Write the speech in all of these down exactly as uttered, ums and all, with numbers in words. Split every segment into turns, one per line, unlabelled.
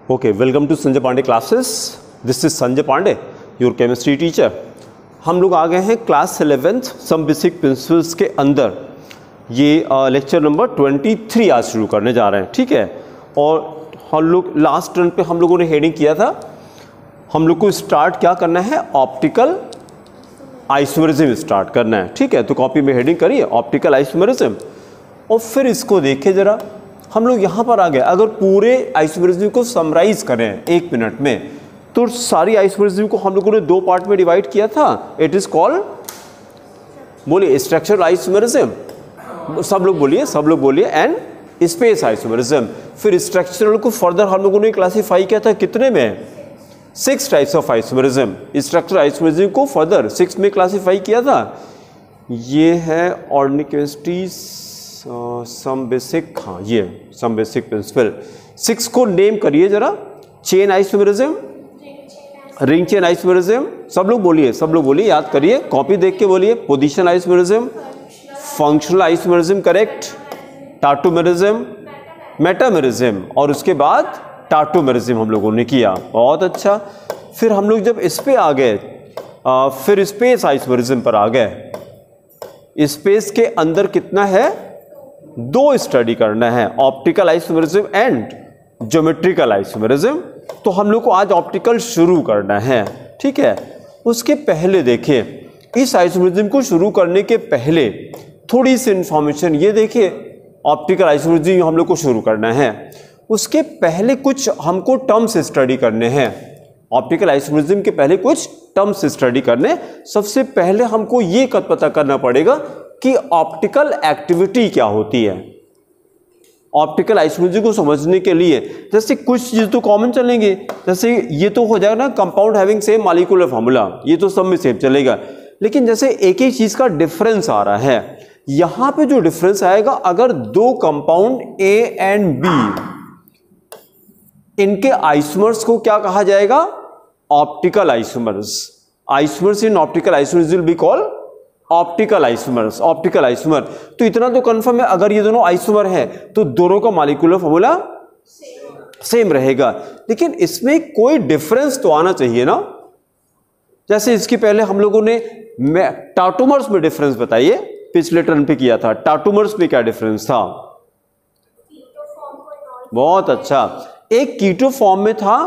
Okay, welcome to Sanjay Pandey classes. This is Sanjay Pandey, your chemistry teacher. हम लोग आ गए हैं class eleventh some basic principles के अंदर। ये लेक्चर नंबर तेईस आज शुरू करने जा रहे हैं, ठीक है। और हम लोग लास्ट टर्न पे हम लोगों ने हेडिंग किया था, हम लोग को स्टार्ट क्या करना है, ऑप्टिकल आइसोमेरिज्म स्टार्ट करना है, ठीक है। तो कॉपी में हेडिंग करिए ऑप्टिकल आइसोमेरिज्म, और फिर इसको देखिए जरा। हम लोग यहाँ पर आ गए, अगर पूरे आइसोमेरिज्म को समराइज करें एक मिनट में, तो सारी आइसोमेरिज्म को हम लोगों ने दो पार्ट में डिवाइड किया था। इट इज कॉल्ड, बोलिए, स्ट्रक्चरल आइसोमेरिज्म, सब लोग बोलिए, सब लोग बोलिए, एंड स्पेस आइसोमेरिज्म। फिर स्ट्रक्चरल को फर्दर हम लोगों ने क्लासीफाई किया था कितने में, six types of isomerism. Structural isomerism को फर्दर सिक्स में क्लासीफाई किया था। ये है ऑर्गेनिक केमिस्ट्री सम बेसिक, हाँ ये सम बेसिक प्रिंसिपल। सिक्स को नेम करिए जरा। Chain isomerism, ring chain isomerism, सब लोग बोलिए, सब लोग बोलिए, याद करिए, कॉपी देख के बोलिए। Position isomerism, functional isomerism, correct, tautomerism, metamerism, और उसके बाद टाटोमेरिज्म हम लोगों ने किया, बहुत अच्छा। फिर हम लोग जब इस पे आ गए, फिर स्पेस आइसोमेरिज्म पर आ गए। स्पेस के अंदर कितना है, दो स्टडी करना है, optical isomerism and geometrical isomerism. तो हम लोग को आज ऑप्टिकल शुरू करना है, ठीक है। उसके पहले देखिए, इस आइसोमेरिज्म को शुरू करने के पहले थोड़ी सी इंफॉर्मेशन, ये देखिए ऑप्टिकल आइसोमेरिज्म हम लोग को शुरू करना है। उसके पहले कुछ हमको टर्म्स स्टडी करने हैं। ऑप्टिकल आइसोमेरिज्म के पहले कुछ टर्म्स स्टडी करने। सबसे पहले हमको ये पता करना पड़ेगा कि ऑप्टिकल एक्टिविटी क्या होती है। ऑप्टिकल आइसोमेरिज्म को समझने के लिए जैसे कुछ चीज तो कॉमन चलेंगे, जैसे ये तो हो जाएगा ना, compound having same molecular formula, ये तो सब में सेम चलेगा। लेकिन जैसे एक एक चीज का डिफरेंस आ रहा है, यहां पे जो डिफरेंस आएगा, अगर दो कंपाउंड ए एंड बी, इनके आइसोमर्स को क्या कहा जाएगा, optical isomers. Isomers in optical isomers will be called optical isomers, optical isomer. तो इतना तो कंफर्म है, अगर ये दोनों आइसोमर हैं तो दोनों का मॉलिक्यूलर फार्मूला सेम रहेगा। लेकिन इसमें कोई डिफरेंस तो आना चाहिए ना। जैसे इसके पहले हम लोगों ने टाटोमर्स में डिफरेंस बताइए, पिछले टर्न पे किया था। टाटोमर्स में क्या डिफरेंस था, बहुत अच्छा। एक कीटो फॉर्म में था,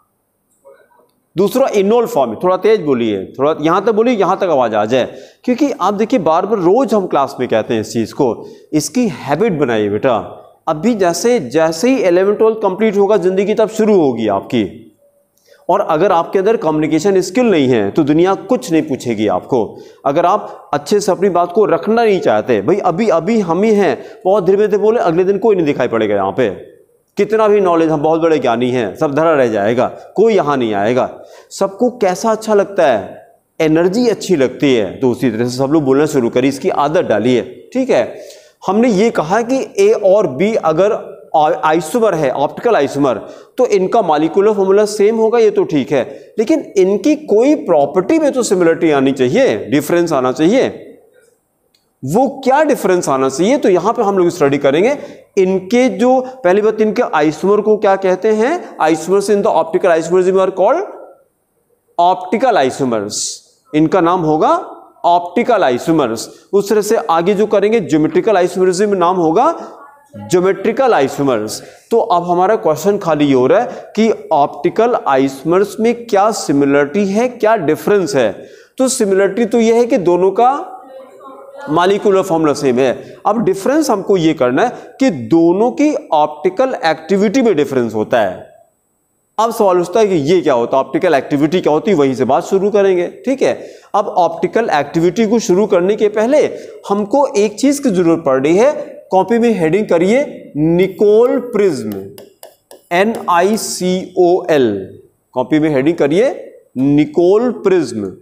दूसरा इनोल फॉर्म में। थोड़ा तेज बोलिए, थोड़ा यहां तक बोलिए, यहां तक आवाज आ जाए, क्योंकि आप देखिए बार बार रोज हम क्लास में कहते हैं इस चीज को। इसकी हैबिट बनाइए बेटा। अभी जैसे जैसे ही इलेवन ट्वेल्थ कंप्लीट होगा, जिंदगी तब शुरू होगी आपकी। और अगर आपके अंदर कम्युनिकेशन स्किल नहीं है तो दुनिया कुछ नहीं पूछेगी आपको। अगर आप अच्छे से अपनी बात को रखना नहीं चाहते, भाई अभी अभी हम ही हैं, बहुत धीरे धीरे बोले, अगले दिन कोई नहीं दिखाई पड़ेगा यहाँ पे। कितना भी नॉलेज, हम बहुत बड़े ज्ञानी हैं, सब धरा रह जाएगा, कोई यहां नहीं आएगा। सबको कैसा अच्छा लगता है, एनर्जी अच्छी लगती है, तो उसी तरह से सब लोग बोलना शुरू करिए, इसकी आदत डालिए, ठीक है। हमने ये कहा कि ए और बी अगर आइसोमर है, ऑप्टिकल आइसोमर, तो इनका मॉलिक्यूलर फॉर्मूला सेम होगा, ये तो ठीक है। लेकिन इनकी कोई प्रॉपर्टी में तो सिमिलरिटी आनी चाहिए, डिफरेंस आना चाहिए। वो क्या डिफरेंस आना चाहिए, तो यहां पे हम लोग स्टडी करेंगे। इनके जो पहली बात, इनके आइसोमर को क्या कहते हैं, isomers in the optical isomerism are called optical isomers. इनका नाम होगा ऑप्टिकल आइसोमर्स। उस तरह से आगे जो करेंगे, ज्योमेट्रिकल आइसोमेरिज्म नाम होगा ज्योमेट्रिकल आइसोमर्स। तो अब हमारा क्वेश्चन खाली ये हो रहा है कि ऑप्टिकल आइसोमर्स में क्या सिमिलरिटी है, क्या डिफरेंस है। तो सिमिलरिटी तो यह है कि दोनों का मॉलिक्यूलर फॉर्मूला सेम है। अब डिफरेंस हमको ये करना है कि दोनों की ऑप्टिकल एक्टिविटी में डिफरेंस होता है। अब सवाल उठता है कि ये क्या होता है, ऑप्टिकल एक्टिविटी क्या होती है, वहीं से बात शुरू करेंगे, ठीक है। अब ऑप्टिकल एक्टिविटी को शुरू करने के पहले हमको एक चीज की जरूरत पड़ रही है। कॉपी में हेडिंग करिए Nicol prism, N I C O L. Copy में हेडिंग करिए निकोल प्रिज्म।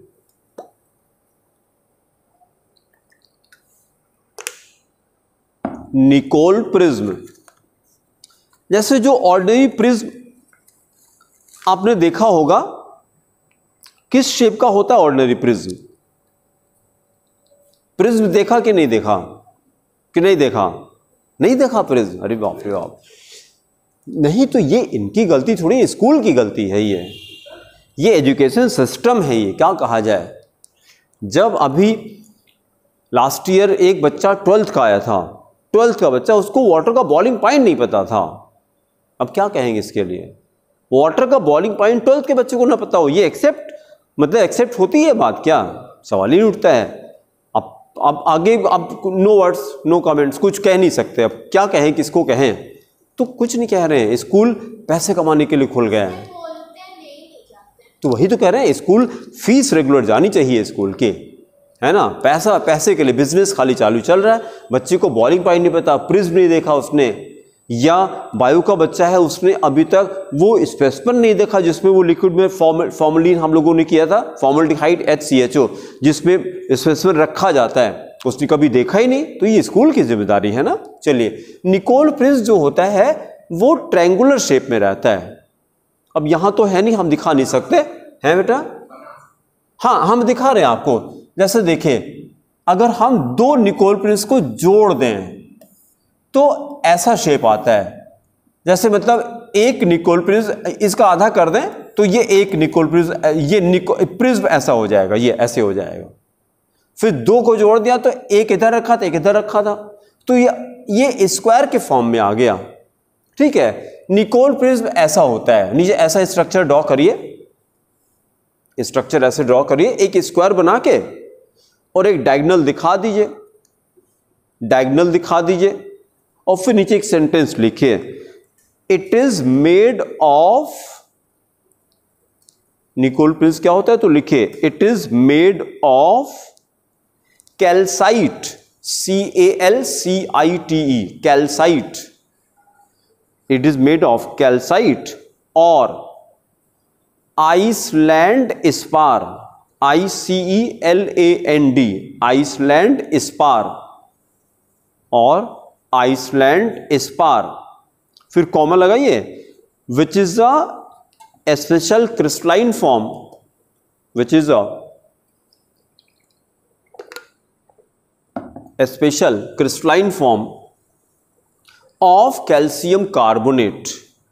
निकोल प्रिज्म, जैसे जो ऑर्डिनरी प्रिज्म आपने देखा होगा, किस शेप का होता है ऑर्डिनरी प्रिज्म। प्रिज्म देखा कि नहीं देखा, कि नहीं देखा, नहीं देखा प्रिज्म, अरे बाप रे बाप। नहीं तो ये इनकी गलती थोड़ी, स्कूल की गलती है ये ये एजुकेशन सिस्टम है ये, क्या कहा जाए। जब अभी लास्ट ईयर एक बच्चा ट्वेल्थ का आया था, ट्वेल्थ का बच्चा, उसको वाटर का बॉइलिंग पॉइंट नहीं पता था। अब क्या कहेंगे इसके लिए, वाटर का बॉइलिंग पॉइंट ट्वेल्थ के बच्चे को ना पता हो, ये एक्सेप्ट मतलब एक्सेप्ट होती है बात, क्या सवाल ही नहीं उठता है। अब अब आगे अब नो वर्ड्स नो कमेंट्स, कुछ कह नहीं सकते, अब क्या कहें, किसको कहें, तो कुछ नहीं कह रहे हैं। स्कूल पैसे कमाने के लिए खुल गया है, तो वही तो कह रहे हैं, स्कूल फीस रेगुलर जानी चाहिए स्कूल की, है ना। पैसा पैसे के लिए बिजनेस खाली चालू चल रहा है। बच्चे को बॉइलिंग पॉइंट नहीं पता, प्रिज्म नहीं देखा उसने, या बायो का बच्चा है उसने अभी तक वो स्पेसिफिक नहीं देखा जिसमें वो लिक्विड में फॉर्मलिन हम लोगों ने किया था, formaldehyde H C H O, जिसमें स्पेसिफिक रखा जाता है, उसने कभी देखा ही नहीं। तो ये स्कूल की जिम्मेदारी है ना। चलिए, निकोल प्रिज्म जो होता है वो ट्रायंगुलर शेप में रहता है। अब यहां तो है नहीं, हम दिखा नहीं सकते, है बेटा? हाँ, हम दिखा रहे हैं आपको। जैसे देखिए, अगर हम दो निकोल प्रिज्म को जोड़ दें तो ऐसा शेप आता है। जैसे मतलब एक निकोल प्रिज्म, इसका आधा कर दें तो ये एक निकोल प्रिज्म, ये निको प्रिज्म ऐसा हो जाएगा, ये ऐसे हो जाएगा। फिर दो को जोड़ दिया तो एक इधर रखा था, एक इधर रखा था, तो ये ये स्क्वायर के फॉर्म में आ गया। ठीक है, निकोल प्रिज्म ऐसा होता है। नीचे ऐसा स्ट्रक्चर ड्रॉ करिए, स्ट्रक्चर ऐसे ड्रॉ करिए, एक स्क्वायर बना के और एक डायगोनल दिखा दीजिए, डायगोनल दिखा दीजिए, और फिर नीचे एक सेंटेंस लिखिए, it is made of, Nicol prism क्या होता है तो लिखिए, it is made of calcite, C A L C I T E, calcite, it is made of calcite और Iceland spar, I C E L A N D, Iceland spar और Iceland spar, फिर comma लगाइए, which is a special crystalline form, which is a special crystalline form of calcium carbonate,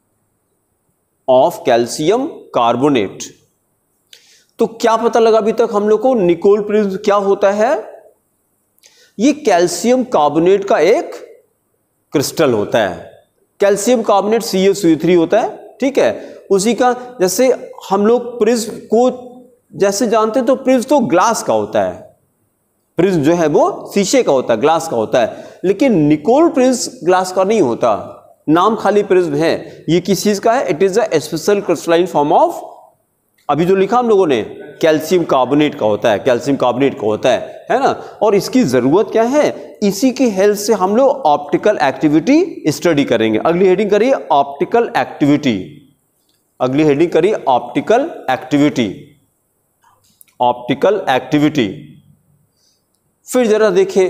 of calcium carbonate. तो क्या पता लगा अभी तक हम लोग को, निकोल प्रिज्म क्या होता है? ये कैल्शियम कार्बोनेट का एक क्रिस्टल होता है। Calcium carbonate C A C O three होता है, ठीक है, उसी का। जैसे हम लोग प्रिज्म को जैसे जानते हैं तो प्रिज्म तो ग्लास का होता है, प्रिज्म जो है वो शीशे का होता है, ग्लास का होता है, लेकिन निकोल प्रिज्म ग्लास का नहीं होता, नाम खाली प्रिज्म है। ये किस चीज का है? It is a special crystalline form of, अभी जो लिखा हम लोगों ने, कैल्शियम कार्बोनेट का होता है, कैल्शियम कार्बोनेट का होता है, है ना। और इसकी जरूरत क्या है? इसी की हेल्प से हम लोग ऑप्टिकल एक्टिविटी स्टडी करेंगे। अगली हेडिंग करिए ऑप्टिकल एक्टिविटी, अगली हेडिंग करिए ऑप्टिकल एक्टिविटी, ऑप्टिकल एक्टिविटी। फिर जरा देखिए,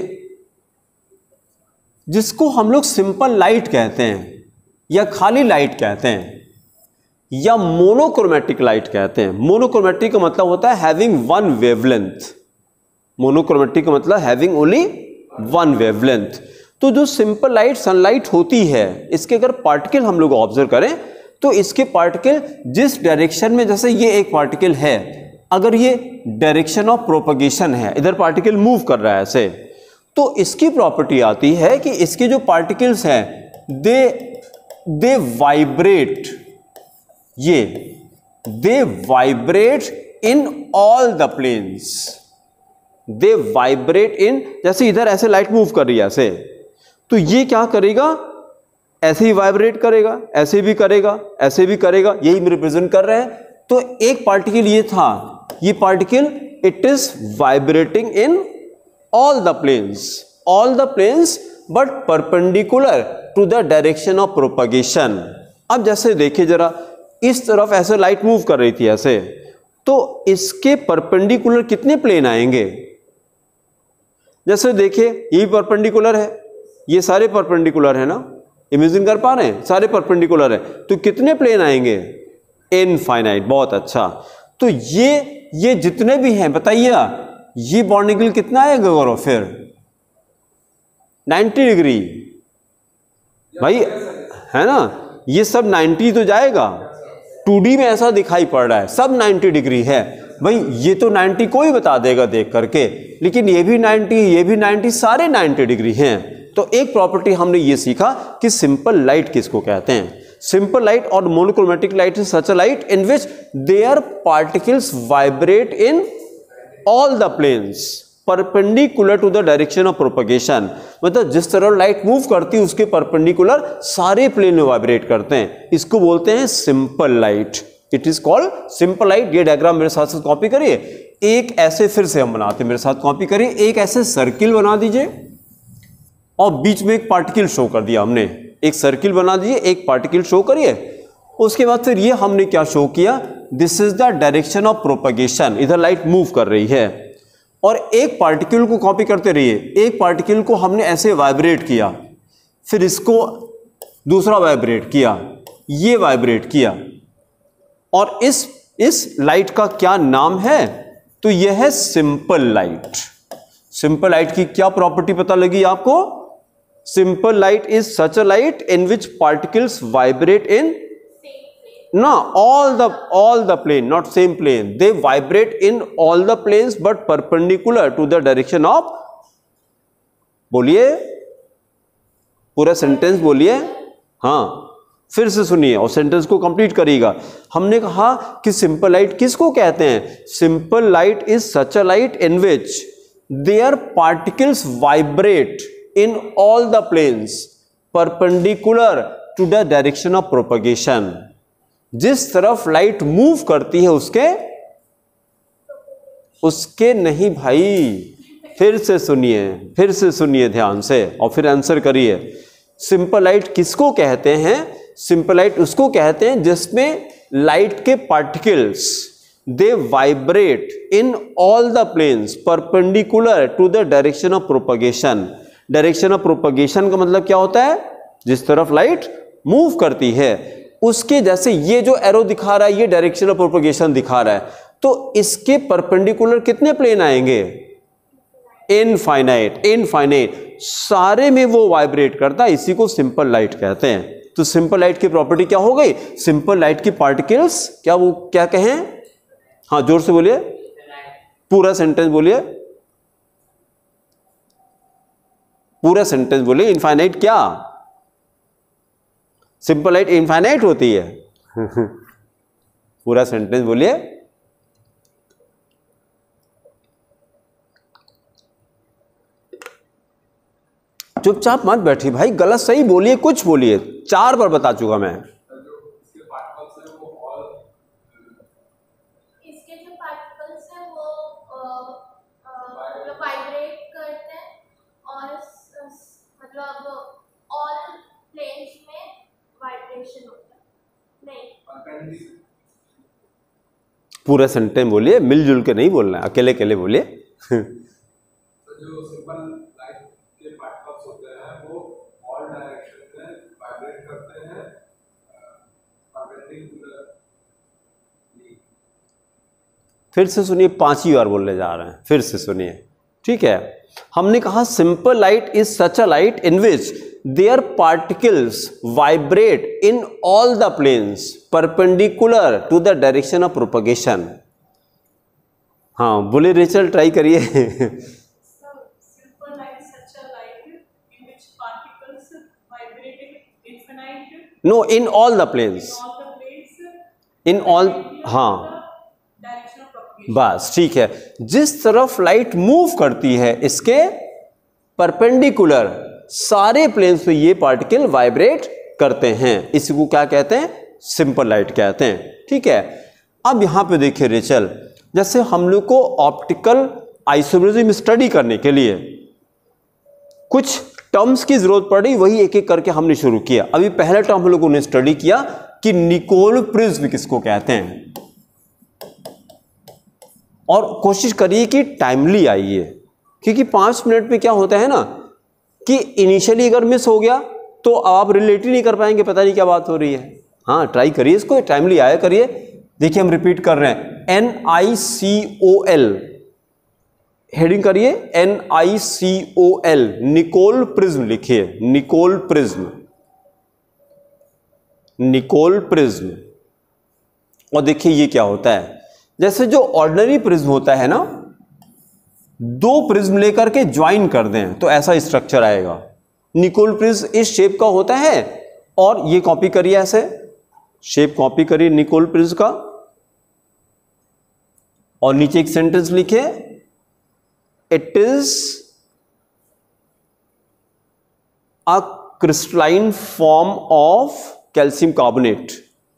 जिसको हम लोग सिंपल लाइट कहते हैं या खाली लाइट कहते हैं या मोनोक्रोमेटिक लाइट कहते हैं। मोनोक्रोमेटिक का मतलब होता है हैविंग वन वेवलेंथ, मोनोक्रोमेटिक का मतलब हैविंग ओनली वन वेवलेंथ। तो जो सिंपल लाइट सनलाइट होती है, इसके अगर पार्टिकल हम लोग ऑब्जर्व करें तो इसके पार्टिकल जिस डायरेक्शन में, जैसे ये एक पार्टिकल है, अगर ये डायरेक्शन ऑफ प्रोपगेशन है, इधर पार्टिकल मूव कर रहा है ऐसे, तो इसकी प्रॉपर्टी आती है कि इसके जो पार्टिकल्स हैं दे दे वाइब्रेट, ये they vibrate in all the planes, they vibrate in, जैसे इधर ऐसे लाइट मूव कर रही है ऐसे, तो ये क्या करेगा? ऐसे ही वाइब्रेट करेगा, ऐसे भी करेगा, ऐसे भी करेगा, यही रिप्रेजेंट कर रहे हैं। तो एक पार्टिकल ये था, ये particle it is vibrating in all the planes, all the planes but perpendicular to the direction of propagation. अब जैसे देखिए जरा, इस तरफ ऐसे लाइट मूव कर रही थी ऐसे, तो इसके परपेंडिकुलर कितने प्लेन आएंगे? जैसे देखिए, ये परपेंडिकुलर है, ये सारे परपेंडिकुलर है ना, इमेजिन कर पा रहे हैं, सारे परपेंडिकुलर है, तो कितने प्लेन आएंगे? इनफाइनाइट। बहुत अच्छा। तो ये ये जितने भी हैं बताइए, ये बॉन्ड एंगल कितना आएगा गौरव? फिर नब्बे डिग्री भाई, है ना। ये सब नाइन्टी तो जाएगा, टू डी में ऐसा दिखाई पड़ रहा है सब नाइन्टी डिग्री है, भाई ये तो नाइन्टी कोई बता देगा देख करके, लेकिन ये भी नाइन्टी, ये भी नाइन्टी, सारे नाइन्टी डिग्री हैं। तो एक प्रॉपर्टी हमने ये सीखा कि सिंपल लाइट किसको कहते हैं। सिंपल लाइट और monochromatic light is such a light in which there particles vibrate in all the planes perpendicular to the direction of propagation. मतलब जिस तरह लाइट मूव करती है उसके परपेंडिकुलर सारे प्लेन में वाइब्रेट करते हैं, इसको बोलते हैं simple light. It is called simple light. ये डायग्राम मेरे साथ साथ कॉपी करिए। एक ऐसे फिर से हम बनाते हैं, मेरे साथ कॉपी करिए। एक ऐसे सर्किल बना दीजिए और बीच में एक पार्टिकल शो कर दिया हमने। एक सर्किल बना दीजिए, एक पार्टिकल शो करिए। उसके बाद फिर ये हमने क्या शो किया, this is the direction of propagation. इधर लाइट मूव कर रही है और एक पार्टिकल को कॉपी करते रहिए। एक पार्टिकल को हमने ऐसे वाइब्रेट किया, फिर इसको दूसरा वाइब्रेट किया, ये वाइब्रेट किया, और इस इस लाइट का क्या नाम है, तो यह है सिंपल लाइट। सिंपल लाइट की क्या प्रॉपर्टी पता लगी आपको? Simple light is such a light in which particles vibrate in ना all the all the plane, not same plane, they vibrate in all the planes but perpendicular to the direction of, बोलिए पूरा sentence बोलिए, हाँ फिर से सुनिए और sentence को कंप्लीट करिएगा। हमने कहा कि सिंपल लाइट किसको कहते हैं? Simple light is such a light in which there particles vibrate in all the planes perpendicular to the direction of propagation. जिस तरफ लाइट मूव करती है उसके उसके नहीं भाई, फिर से सुनिए, फिर से सुनिए ध्यान से और फिर आंसर करिए। सिंपल लाइट किसको कहते हैं? सिंपल लाइट उसको कहते हैं जिसमें लाइट के particles they vibrate in all the planes perpendicular to the direction of propagation. Direction of propagation का मतलब क्या होता है? जिस तरफ लाइट मूव करती है उसके, जैसे ये जो एरो दिखा रहा है ये डायरेक्शन ऑफ प्रोपगेशन दिखा रहा है, तो इसके परपेंडिकुलर कितने प्लेन आएंगे? इनफाइनाइट। इनफाइनाइट सारे में वो वाइब्रेट करता है, इसी को सिंपल लाइट कहते हैं। तो सिंपल लाइट की प्रॉपर्टी क्या हो गई? सिंपल लाइट की पार्टिकल्स क्या, वो क्या कहें? हाँ जोर से बोलिए, पूरा सेंटेंस बोलिए, पूरा सेंटेंस बोलिए। इनफाइनाइट क्या? सिंपल लाइट इनफाइनाइट होती है। पूरा सेंटेंस बोलिए। चुपचाप मत बैठिए भाई, गलत सही बोलिए, कुछ बोलिए। चार बार बता चुका मैं।
इसके जो पार्टिकल्स हैं वो मतलब वाइब्रेट करते हैं और मतलब ऑल प्लेन्स में वाइब्रेशन होता है। नहीं,
पूरा सेंटेंस बोलिए, मिलजुल के नहीं बोलना है, अकेले अकेले बोलिए।
तो जो सिंपल लाइट के पार्टिकल्स होते हैं वो ऑल डायरेक्शन में वाइब्रेट करते हैं परपेंडिकुलर।
फिर से सुनिए, पांचवी बार बोलने जा रहे हैं, फिर से सुनिए, ठीक है। हमने कहा simple light is such a light in which there particles vibrate in all the planes perpendicular to the direction of propagation. हाँ बोले रेचल, ट्राई करिए।
Simple light is such a light in which particles vibrate in infinite.
No, in all the planes,
All the planes.
In all, हाँ
Direction of propagation.
बस ठीक है। जिस तरफ light move करती है इसके परपेंडिकुलर सारे प्लेन्स पे ये पार्टिकल वाइब्रेट करते हैं, इसी को क्या कहते हैं? सिंपल लाइट कहते हैं, ठीक है। अब यहां पे देखिए रेचल, जैसे हम लोग को ऑप्टिकल आइसोमेरिज्म स्टडी करने के लिए कुछ टर्म्स की जरूरत पड़ी, वही एक एक करके हमने शुरू किया। अभी पहला टर्म हम लोगों ने स्टडी किया कि निकोल प्रिज्म किसको कहते हैं, और कोशिश करिए कि टाइमली आइए, क्योंकि पांच मिनट में क्या होता है ना कि इनिशियली अगर मिस हो गया तो आप रिलेट ही नहीं कर पाएंगे, पता नहीं क्या बात हो रही है। हाँ ट्राई करिए, इसको टाइमली आया करिए। देखिए हम रिपीट कर रहे हैं, N I C O L, heading करिए N I C O L, Nicol prism लिखिए, निकोल प्रिज्म। Nicol prism. और देखिए ये क्या होता है, जैसे जो ऑर्डिनरी प्रिज्म होता है ना, दो प्रिज्म लेकर के ज्वाइन कर दें तो ऐसा स्ट्रक्चर आएगा। निकोल प्रिज्म इस शेप का होता है, और ये कॉपी करिए, ऐसे शेप कॉपी करिए निकोल प्रिज्म का, और नीचे एक सेंटेंस लिखे, it is a crystalline form of calcium carbonate.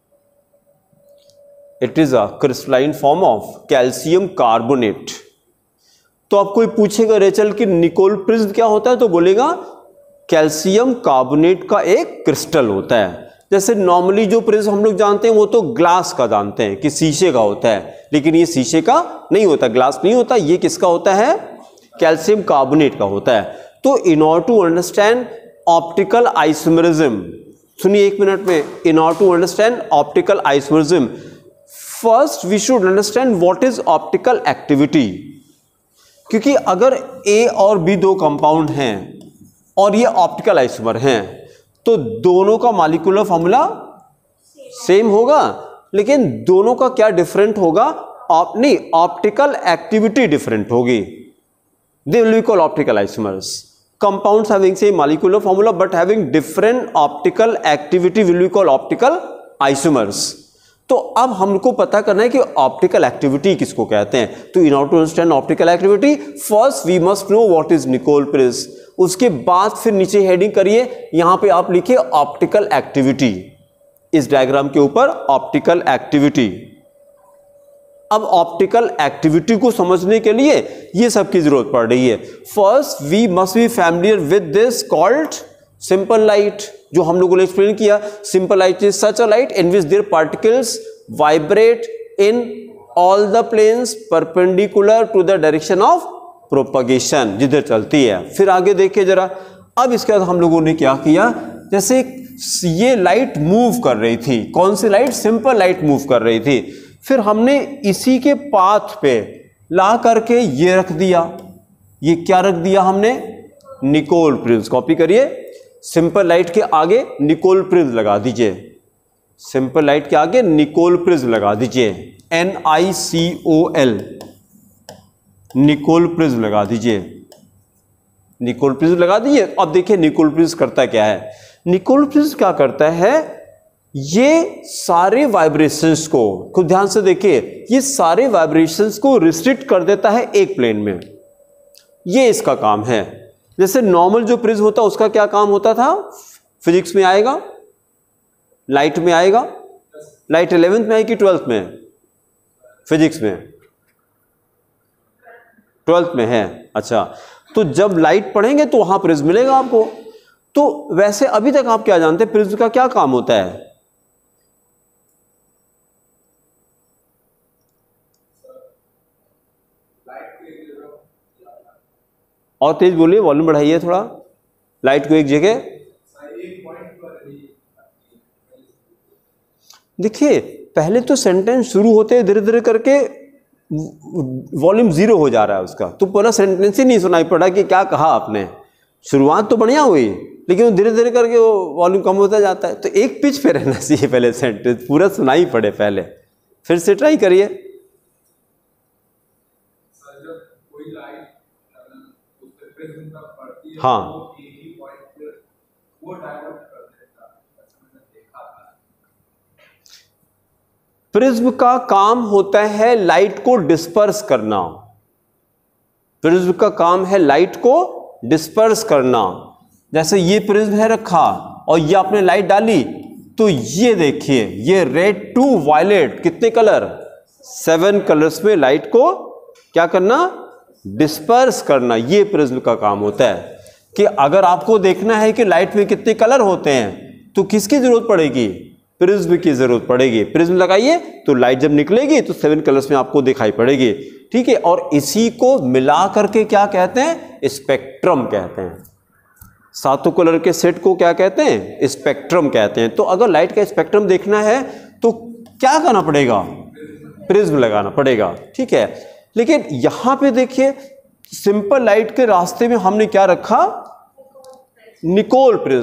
It is a crystalline form of calcium carbonate. तो आप कोई पूछेगा रेचल कि निकोल प्रिज्म क्या होता है, तो बोलेगा कैल्शियम कार्बोनेट का एक क्रिस्टल होता है। जैसे नॉर्मली जो प्रिज्म हम लोग जानते हैं वो तो ग्लास का जानते हैं कि शीशे का होता है, लेकिन ये शीशे का नहीं होता, ग्लास नहीं होता, ये किसका होता है, कैल्शियम कार्बोनेट का होता है। तो in order to understand optical isomerism, सुनिए एक मिनट में, in order to understand optical isomerism, first we should understand what is optical activity. क्योंकि अगर ए और बी दो कंपाउंड हैं और ये ऑप्टिकल आइसोमर हैं, तो दोनों का मॉलिक्यूलर फॉर्मूला सेम होगा, लेकिन दोनों का क्या डिफरेंट होगा, ऑप नहीं ऑप्टिकल एक्टिविटी डिफरेंट होगी। They will be called optical isomers. Compounds having same molecular formula but having different optical activity will be called optical isomers. तो अब हमको पता करना है कि ऑप्टिकल एक्टिविटी किसको कहते हैं। तो in order to understand optical activity, first we must know what is Nicol prism. उसके बाद फिर नीचे हेडिंग करिए, यहां पे आप लिखिए ऑप्टिकल एक्टिविटी, इस डायग्राम के ऊपर ऑप्टिकल एक्टिविटी। अब ऑप्टिकल एक्टिविटी को समझने के लिए ये सब की जरूरत पड़ रही है। First we must be familiar with this called simple light, जो हम लोगों ने एक्सप्लेन किया। Simple light is such a light in which there particles vibrate in all the planes perpendicular to the direction of propagation, जिधर चलती है। फिर आगे देखिए जरा, अब इसके बाद हम लोगों ने क्या किया, जैसे ये लाइट मूव कर रही थी, कौन सी लाइट, सिंपल लाइट मूव कर रही थी, फिर हमने इसी के पाथ पे ला करके ये रख दिया। ये क्या रख दिया हमने, निकोल प्रिज्म। कॉपी करिए, सिंपल लाइट के आगे निकोल प्रिज्म लगा दीजिए, सिंपल लाइट के आगे निकोल प्रिज्म लगा दीजिए, N I C O L, Nicol prism लगा दीजिए, निकोल प्रिज्म लगा दीजिए। अब देखिए निकोल प्रिज्म करता क्या है, निकोल प्रिज्म क्या करता है, ये सारे वाइब्रेशंस को, खुद ध्यान से देखिए, ये सारे वाइब्रेशंस को रिस्ट्रिक्ट कर देता है एक प्लेन में, ये इसका काम है। जैसे नॉर्मल जो प्रिज्म होता है उसका क्या काम होता था, फिजिक्स में आएगा, लाइट में आएगा, लाइट इलेवेंथ में आएगी ट्वेल्थ में, फिजिक्स में ट्वेल्थ में है। अच्छा, तो जब लाइट पढ़ेंगे तो वहां प्रिज्म मिलेगा आपको। तो वैसे अभी तक आप क्या जानते हैं, प्रिज्म का क्या काम होता है, और तेज बोलिए, वॉल्यूम बढ़ाइए थोड़ा, लाइट को एक जगह। देखिए पहले तो सेंटेंस शुरू होते हैं धीरे धीरे करके वॉल्यूम जीरो हो जा रहा है उसका, तो पूरा सेंटेंस ही नहीं सुनाई पड़ा कि क्या कहा आपने। शुरुआत तो बढ़िया हुई, लेकिन धीरे धीरे करके वो वॉल्यूम कम होता जाता है। तो एक पिच पे रहना चाहिए पहले, सेंटेंस पूरा सुनाई पड़े पहले। फिर से ट्राई करिए। हाँ, प्रिज्म का काम होता है लाइट को डिस्पर्स करना, प्रिज्म का काम है लाइट को डिस्पर्स करना। जैसे ये प्रिज्म है रखा और ये आपने लाइट डाली, तो ये देखिए, ये रेड टू वायलेट, कितने कलर, सेवन कलर्स में लाइट को क्या करना, डिस्पर्स करना। ये प्रिज्म का काम होता है कि अगर आपको देखना है कि लाइट में कितने कलर होते हैं, तो किसकी जरूरत पड़ेगी, प्रिज्म की जरूरत पड़ेगी। प्रिज्म लगाइए तो लाइट जब निकलेगी तो सेवन कलर्स में आपको दिखाई पड़ेगी, ठीक है। और इसी को मिला करके क्या कहते हैं, स्पेक्ट्रम कहते हैं। सातों कलर के सेट को क्या कहते हैं, स्पेक्ट्रम कहते हैं। तो अगर लाइट का स्पेक्ट्रम देखना है तो क्या करना पड़ेगा, प्रिज्म लगाना पड़ेगा, ठीक है। लेकिन यहां पे देखिए सिंपल लाइट के रास्ते में हमने क्या रखा, निकोल प्रिज्म।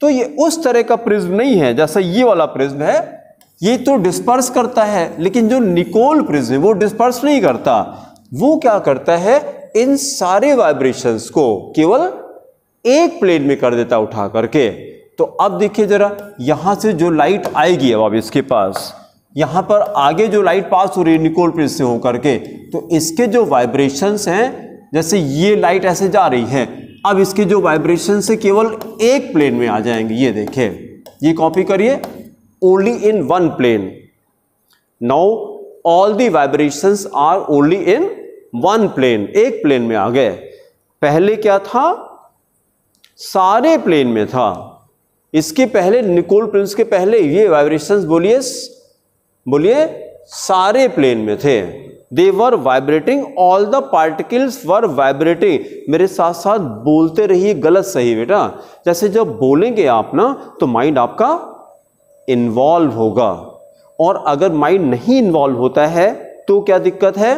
तो ये उस तरह का प्रिज्म नहीं है जैसा ये वाला प्रिज्म है, ये तो डिस्पर्स करता है, लेकिन जो निकोल प्रिज्म है वो डिस्पर्स नहीं करता। वो क्या करता है, इन सारे वाइब्रेशंस को केवल एक प्लेन में कर देता उठा करके। तो अब देखिए जरा, यहां से जो लाइट आएगी अब इसके पास, यहां पर आगे जो लाइट पास हो रही है निकोल प्रिज्म से होकर के, तो इसके जो वाइब्रेशंस हैं, जैसे ये लाइट ऐसे जा रही है, अब इसके जो वाइब्रेशंस से केवल एक प्लेन में आ जाएंगे। ये देखिए, ये कॉपी करिए, only in one plane. Now all the vibrations are only in one plane, एक प्लेन में आ गए। पहले क्या था, सारे प्लेन में था। इसके पहले निकोल प्रिज्म के पहले ये वाइब्रेशंस बोलिए बोलिए सारे प्लेन में थे। They were vibrating, all the particles were vibrating. मेरे साथ साथ बोलते रहिए, गलत सही बेटा। जैसे जब बोलेंगे आप ना, तो माइंड आपका इन्वॉल्व होगा, और अगर माइंड नहीं इन्वॉल्व होता है तो क्या दिक्कत है?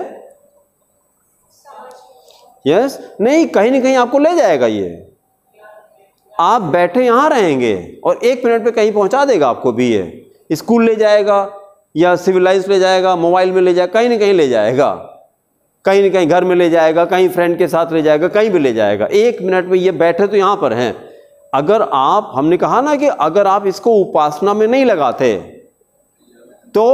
Yes yes? नहीं, कहीं ना कहीं आपको ले जाएगा। ये आप बैठे यहां रहेंगे और एक मिनट में कहीं पहुंचा देगा आपको भी। ये स्कूल ले जाएगा, या सिविलाइज ले जाएगा, मोबाइल में ले जाएगा, कहीं ना कहीं ले जाएगा, कहीं ना कहीं घर में ले जाएगा, कहीं फ्रेंड के साथ ले जाएगा, कहीं भी ले जाएगा। एक मिनट में ये बैठे तो यहां पर हैं। अगर आप, हमने कहा ना कि अगर आप इसको उपासना में नहीं लगाते तो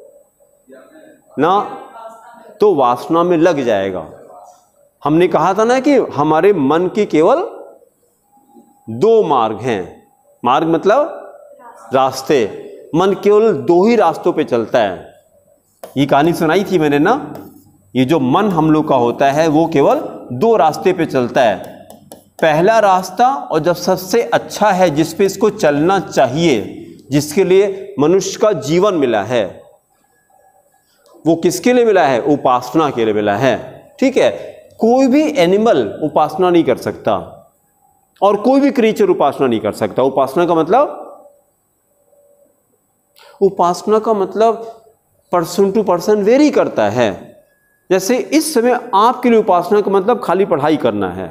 ना, तो वासना में लग जाएगा। हमने कहा था ना कि हमारे मन के केवल दो मार्ग हैं। मार्ग मतलब रास्ते। मन केवल दो ही रास्तों पे चलता है। ये कहानी सुनाई थी मैंने ना। ये जो मन हम लोग का होता है वो केवल दो रास्ते पे चलता है। पहला रास्ता, और जब सबसे अच्छा है, जिस पे इसको चलना चाहिए, जिसके लिए मनुष्य का जीवन मिला है, वो किसके लिए मिला है? उपासना के लिए मिला है। ठीक है, कोई भी एनिमल उपासना नहीं कर सकता, और कोई भी क्रिएचर उपासना नहीं कर सकता। उपासना का मतलब उपासना का मतलब पर्सन टू पर्सन वेरी करता है। जैसे इस समय आपके लिए उपासना का मतलब खाली पढ़ाई करना है।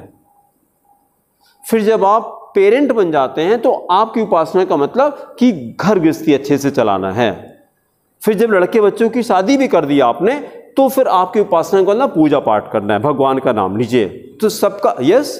फिर जब आप पेरेंट बन जाते हैं तो आपकी उपासना का मतलब कि घर गृहस्थी अच्छे से चलाना है। फिर जब लड़के बच्चों की शादी भी कर दी आपने, तो फिर आपकी उपासना का मतलब पूजा पाठ करना है, भगवान का नाम लीजिए। तो सबका यस,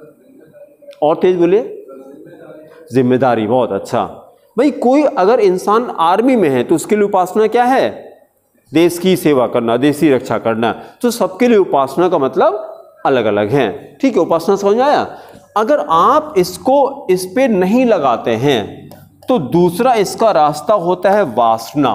और तेज बोलिए, जिम्मेदारी। बहुत अच्छा भाई। कोई अगर इंसान आर्मी में है तो उसके लिए उपासना क्या है? देश की सेवा करना, देश की रक्षा करना। तो सबके लिए उपासना का मतलब अलग अलग है। ठीक है, उपासना समझ आया। अगर आप इसको इस पे नहीं लगाते हैं तो दूसरा इसका रास्ता होता है वासना।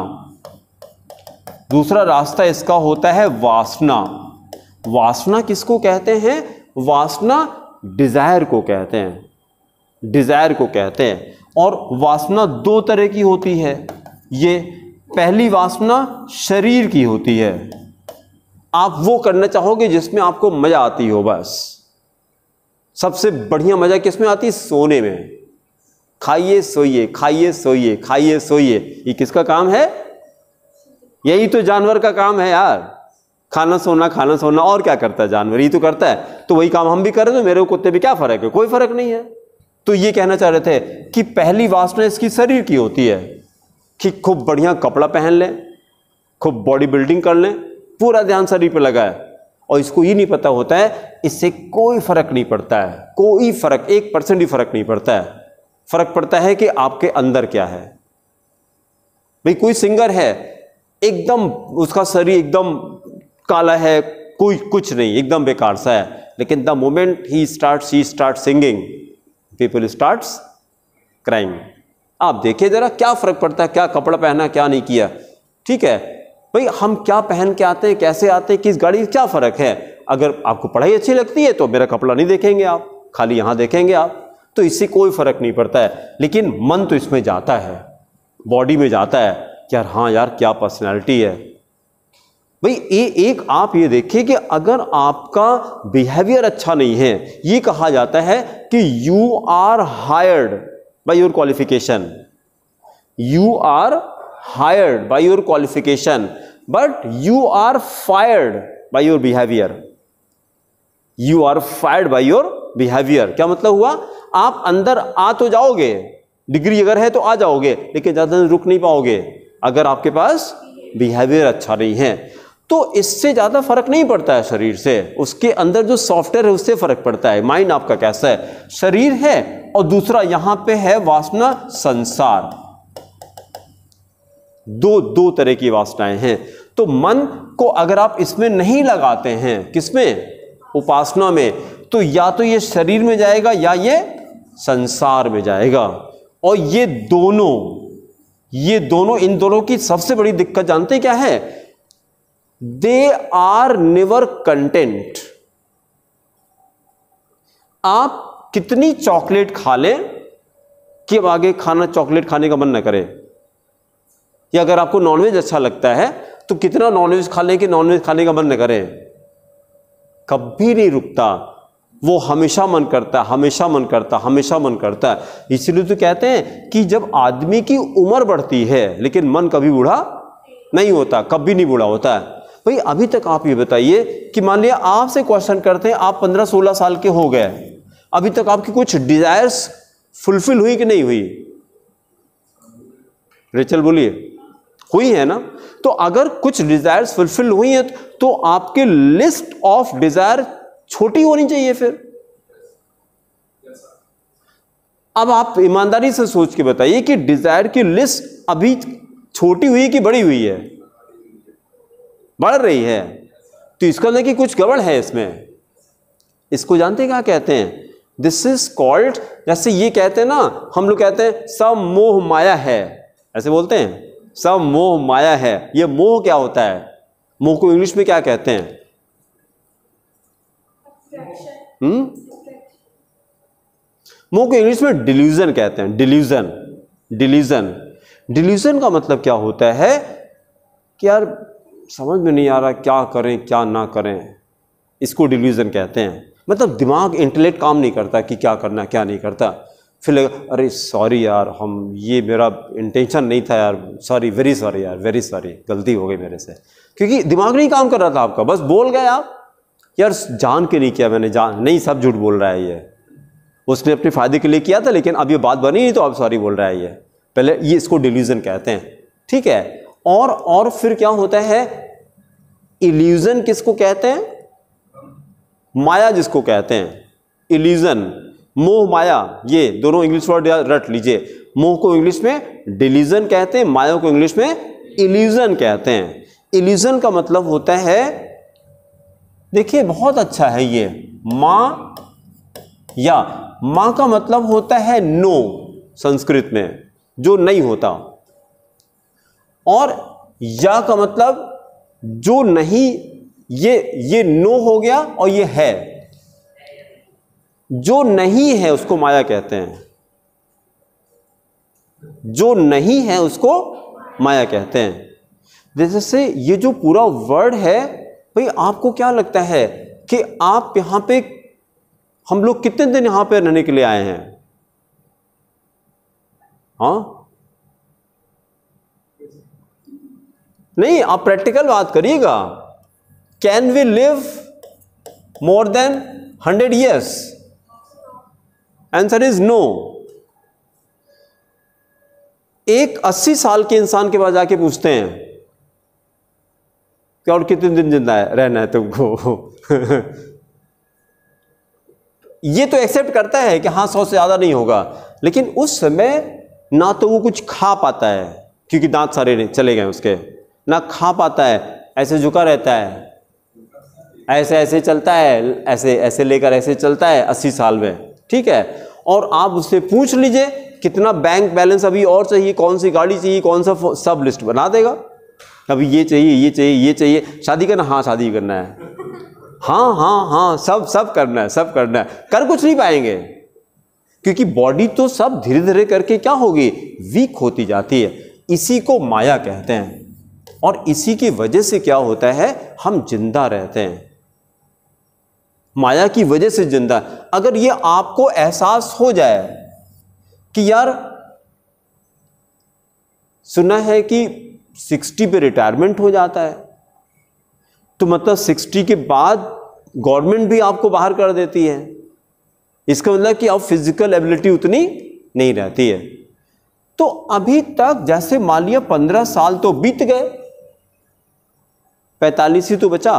दूसरा रास्ता इसका होता है वासना। वासना किसको कहते हैं? वासना डिजायर को कहते हैं, डिजायर को कहते हैं। और वासना दो तरह की होती है। ये पहली वासना शरीर की होती है। आप वो करना चाहोगे जिसमें आपको मजा आती हो। बस सबसे बढ़िया मजा किसमें आती है? सोने में। खाइए सोइए, खाइए सोइए, खाइए सोइए। ये किसका काम है? यही तो जानवर का काम है यार, खाना सोना, खाना सोना। और क्या करता है जानवर? ये तो करता है। तो वही काम हम भी कर रहे हैं, तो मेरे कुत्ते भी क्या फर्क है? कोई फर्क नहीं है। तो ये कहना चाह रहे थे कि पहली वासना इसकी शरीर की होती है कि खूब बढ़िया कपड़ा पहन लें, खूब बॉडी बिल्डिंग कर लें, पूरा ध्यान शरीर पे लगाए। और इसको ये नहीं पता होता है इससे कोई फर्क नहीं पड़ता है, कोई फर्क, एक परसेंट भी फर्क नहीं पड़ता है। फर्क पड़ता है कि आपके अंदर क्या है। भाई कोई सिंगर है, एकदम उसका शरीर एकदम काला है, कोई कुछ नहीं, एकदम बेकार सा है, लेकिन द मोमेंट ही start she start singing, people starts crying. आप देखिए जरा क्या फर्क पड़ता है, क्या कपड़ा पहना, क्या नहीं किया। ठीक है भाई, हम क्या पहन के आते हैं, कैसे आते हैं, किस गाड़ी, क्या फर्क है। अगर आपको पढ़ाई अच्छी लगती है तो मेरा कपड़ा नहीं देखेंगे आप, खाली यहां देखेंगे आप, तो इससे कोई फर्क नहीं पड़ता है। लेकिन मन तो इसमें जाता है, बॉडी में जाता है कि यार हाँ यार क्या पर्सनैलिटी है। भाई ए, एक आप ये देखिए कि अगर आपका बिहेवियर अच्छा नहीं है, ये कहा जाता है कि you are hired by your qualification, you are hired by your qualification, but you are fired by your behaviour, you are fired by your behaviour. क्या मतलब हुआ, आप अंदर आ तो जाओगे, डिग्री अगर है तो आ जाओगे, लेकिन ज़्यादा दिन रुक नहीं पाओगे अगर आपके पास बिहेवियर अच्छा नहीं है। तो इससे ज़्यादा फर्क नहीं पड़ता है शरीर से, उसके अंदर जो सॉफ्टवेयर है उससे फर्क पड़ता है। माइंड आपका कैसा है, शरीर है, और दूसरा यहां पे है वासना संसार। दो दो तरह की वासनाएं हैं। तो मन को अगर आप इसमें नहीं लगाते हैं, किसमें, उपासना में, तो या तो ये शरीर में जाएगा या ये संसार में जाएगा। और ये दोनों ये दोनों इन दोनों की सबसे बड़ी दिक्कत जानते क्या है, दे आर नेवर कंटेंट। आप कितनी चॉकलेट खा लें कि अब आगे खाना चॉकलेट खाने का मन न करे, या अगर आपको नॉनवेज अच्छा लगता है तो कितना नॉनवेज खा लें कि नॉनवेज खाने का मन न करे, कभी नहीं रुकता, वो हमेशा मन करता है, हमेशा मन करता है, हमेशा मन करता है। इसलिए तो कहते हैं कि जब आदमी की उम्र बढ़ती है लेकिन मन कभी बूढ़ा नहीं होता, कभी नहीं बूढ़ा होता है। भाई अभी तक आप ये बताइए कि मान लिया आपसे क्वेश्चन करते हैं, आप पंद्रह सोलह साल के हो गए, अभी तक आपकी कुछ डिजायर्स फुलफिल हुई कि नहीं हुई? रेचल बोलिए, हुई है ना? तो अगर कुछ डिजायर्स फुलफिल हुई है तो आपके लिस्ट ऑफ डिजायर छोटी होनी चाहिए। फिर अब आप ईमानदारी से सोच के बताइए कि डिजायर की लिस्ट अभी छोटी हुई कि बड़ी हुई है? बढ़ रही है। तो इसका मतलब कि कुछ गड़बड़ है इसमें। इसको जानते क्या कहते हैं? दिस इज कॉल्ड, जैसे ये कहते हैं ना, हम लोग कहते हैं सब मोह माया है, ऐसे बोलते हैं सब मोह माया है। ये मोह क्या होता है? मोह को इंग्लिश में क्या कहते हैं? हम्म मोह को इंग्लिश में डिल्यूजन कहते हैं। डिल्यूजन डिल्यूजन डिल्यूजन का मतलब क्या होता है कि यार समझ में नहीं आ रहा क्या करें क्या ना करें, इसको डिल्यूजन कहते हैं। मतलब दिमाग, इंटेलेक्ट काम नहीं करता कि क्या करना क्या नहीं करता। फिर लगा अरे सॉरी यार, हम ये मेरा इंटेंशन नहीं था यार, सॉरी, वेरी सॉरी यार, वेरी सॉरी, गलती हो गई मेरे से, क्योंकि दिमाग नहीं काम कर रहा था आपका, बस बोल गए आप यार जान के नहीं किया मैंने, जान नहीं, सब झूठ बोल रहा है ये, उसने अपने फायदे के लिए किया था, लेकिन अब ये बात बनी नहीं तो अब सॉरी बोल रहा है ये। पहले ये इसको डिल्यूजन कहते हैं, ठीक है। और और फिर क्या होता है? इल्यूजन किसको कहते हैं? माया जिसको कहते हैं, इल्यूजन, मोह माया, ये दोनों इंग्लिश वर्ड रट लीजिए। मोह को इंग्लिश में डिल्यूजन कहते हैं, माया को इंग्लिश में इल्यूजन कहते हैं। इल्यूजन का मतलब होता है, देखिए बहुत अच्छा है ये, मां या मां का मतलब होता है नो, संस्कृत में जो नहीं होता, और या का मतलब जो नहीं, ये ये नो हो गया, और ये है, जो नहीं है उसको माया कहते हैं, जो नहीं है उसको माया कहते हैं। जैसे ये जो पूरा वर्ड है, भाई आपको क्या लगता है कि आप यहां पे, हम लोग कितने दिन यहां पे रहने के लिए आए हैं? हाँ नहीं, आप प्रैक्टिकल बात करिएगा। Can we live more than hundred years? Answer is no. एक अस्सी साल के इंसान के पास जाके पूछते हैं कि और कितने दिन जिंदा है रहना है तुमको? ये तो एक्सेप्ट करता है कि हाँ सौ से ज्यादा नहीं होगा, लेकिन उस समय ना तो वो कुछ खा पाता है क्योंकि दांत सारे चले गए उसके, ना खा पाता है, ऐसे झुका रहता है, ऐसे ऐसे चलता है, ऐसे ऐसे लेकर ऐसे चलता है अस्सी साल में, ठीक है। और आप उससे पूछ लीजिए कितना बैंक बैलेंस अभी और चाहिए, कौन सी गाड़ी चाहिए, कौन सा, सब लिस्ट बना देगा। अभी ये चाहिए, ये चाहिए, ये चाहिए, शादी करना, हाँ शादी करना है, हाँ हाँ हाँ सब सब करना है, सब करना है। कर कुछ नहीं पाएंगे क्योंकि बॉडी तो सब धीरे धीरे करके क्या होगी, वीक होती जाती है। इसी को माया कहते हैं, और इसी की वजह से क्या होता है, हम जिंदा रहते हैं, माया की वजह से जिंदा। अगर ये आपको एहसास हो जाए कि यार सुना है कि साठ पे रिटायरमेंट हो जाता है, तो मतलब साठ के बाद गवर्नमेंट भी आपको बाहर कर देती है, इसका मतलब कि अब फिजिकल एबिलिटी उतनी नहीं रहती है। तो अभी तक जैसे मान लिया पंद्रह साल तो बीत गए, पैंतालीस ही तो बचा,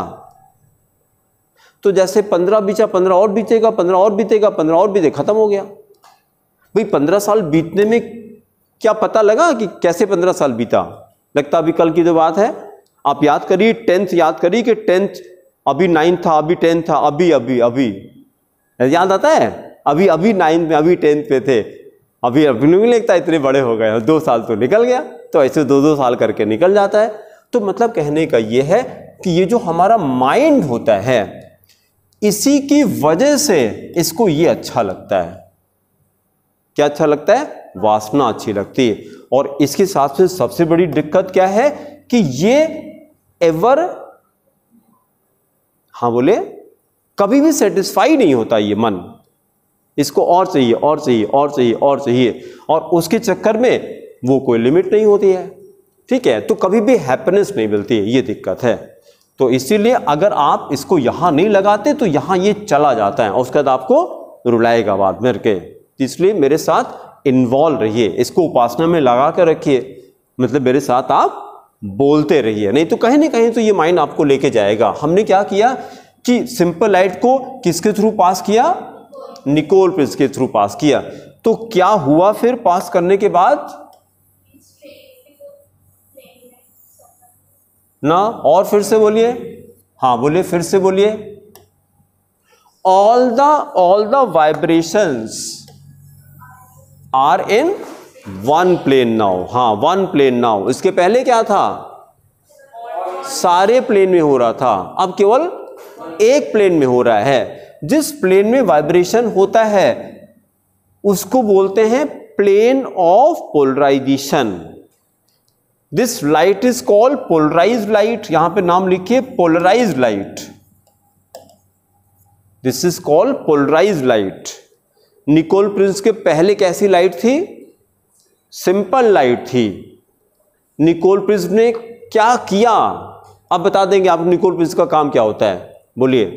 तो जैसे पंद्रह बीचा, पंद्रह और बीतेगा, पंद्रह और बीतेगा, पंद्रह और बीते, खत्म हो गया। भाई पंद्रह साल बीतने में क्या पता लगा कि कैसे पंद्रह साल बीता? लगता अभी कल की जो बात है। आप याद करिए, टेंथ याद करिए कि टेंथ अभी नाइन्थ था, अभी टेंथ था, अभी अभी अभी याद आता है? अभी अभी नाइन्थ में, अभी टेंथ पे थे, अभी अभी नहीं लगता इतने बड़े हो गए, दो साल तो निकल गया। तो ऐसे दो दो साल करके निकल जाता है। तो मतलब कहने का ये है कि ये जो हमारा माइंड होता है, इसी की वजह से इसको ये अच्छा लगता है। क्या अच्छा लगता है? वासना अच्छी लगती है। और इसके साथ में सबसे बड़ी दिक्कत क्या है कि ये एवर, हाँ बोले, कभी भी सेटिस्फाई नहीं होता ये मन। इसको और चाहिए, और चाहिए, और चाहिए, और चाहिए, और उसके चक्कर में वो कोई लिमिट नहीं होती है। ठीक है, तो कभी भी हैप्पीनेस नहीं मिलती है, ये दिक्कत है। तो इसीलिए अगर आप इसको यहां नहीं लगाते तो यहां ये चला जाता है और उसके बाद आपको रुलाएगा बाद में के। इसलिए मेरे साथ इन्वॉल्व रहिए, इसको उपासना में लगा कर रखिए, मतलब मेरे साथ आप बोलते रहिए, नहीं तो कहीं ना कहीं तो ये माइंड आपको लेके जाएगा। हमने क्या किया कि सिंपल लाइट को किसके थ्रू पास किया? निकोल प्रिज्म के थ्रू पास किया। तो क्या हुआ फिर पास करने के बाद ना? और फिर से बोलिए, हाँ बोलिए, फिर से बोलिए। All the all the vibrations are in one plane now. हाँ, वन प्लेन नाउ। इसके पहले क्या था? सारे प्लेन में हो रहा था, अब केवल एक प्लेन में हो रहा है। जिस प्लेन में वाइब्रेशन होता है उसको बोलते हैं plane of polarization. This light is called polarized light. यहां पे नाम लिखिए, polarized light. This is called polarized light. Nicol prism के पहले कैसी लाइट थी? सिंपल लाइट थी। निकोल प्रिज्म ने क्या किया? अब बता देंगे आप निकोल प्रिज्म का काम क्या होता है, बोलिए।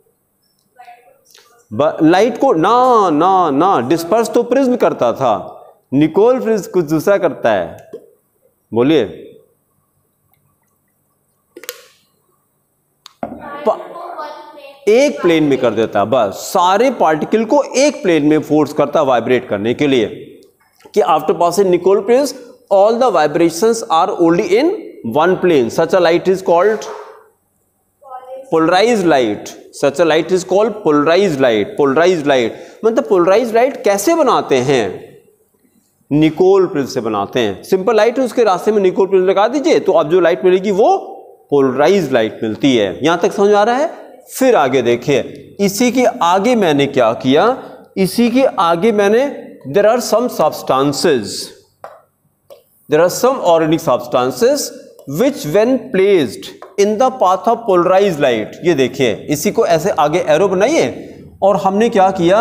लाइट को ना ना ना डिस्पर्स तो प्रिज्म करता था, निकोल प्रिज्म कुछ दूसरा करता है, बोलिए। एक प्लेन में कर देता है, बस सारे पार्टिकल को एक प्लेन में फोर्स करता है वाइब्रेट करने के लिए। कि after passing Nicol prism all the vibrations are only in one plane. Such a light is called polarized light. Such a light is called polarized light. Polarized light मतलब polarized light कैसे बनाते हैं? Nicol prism से बनाते हैं। Simple light है, उसके रास्ते में निकोल प्रिज्म लगा दीजिए तो अब जो लाइट मिलेगी वो पोलराइज्ड लाइट मिलती है। यहां तक समझ आ रहा है? फिर आगे देखिए, इसी के आगे मैंने क्या किया? इसी के आगे मैंने there are some substances, there are some organic substances which when placed in the path of polarized light. ये देखिए, इसी को ऐसे आगे एरो बनाइए और हमने क्या किया?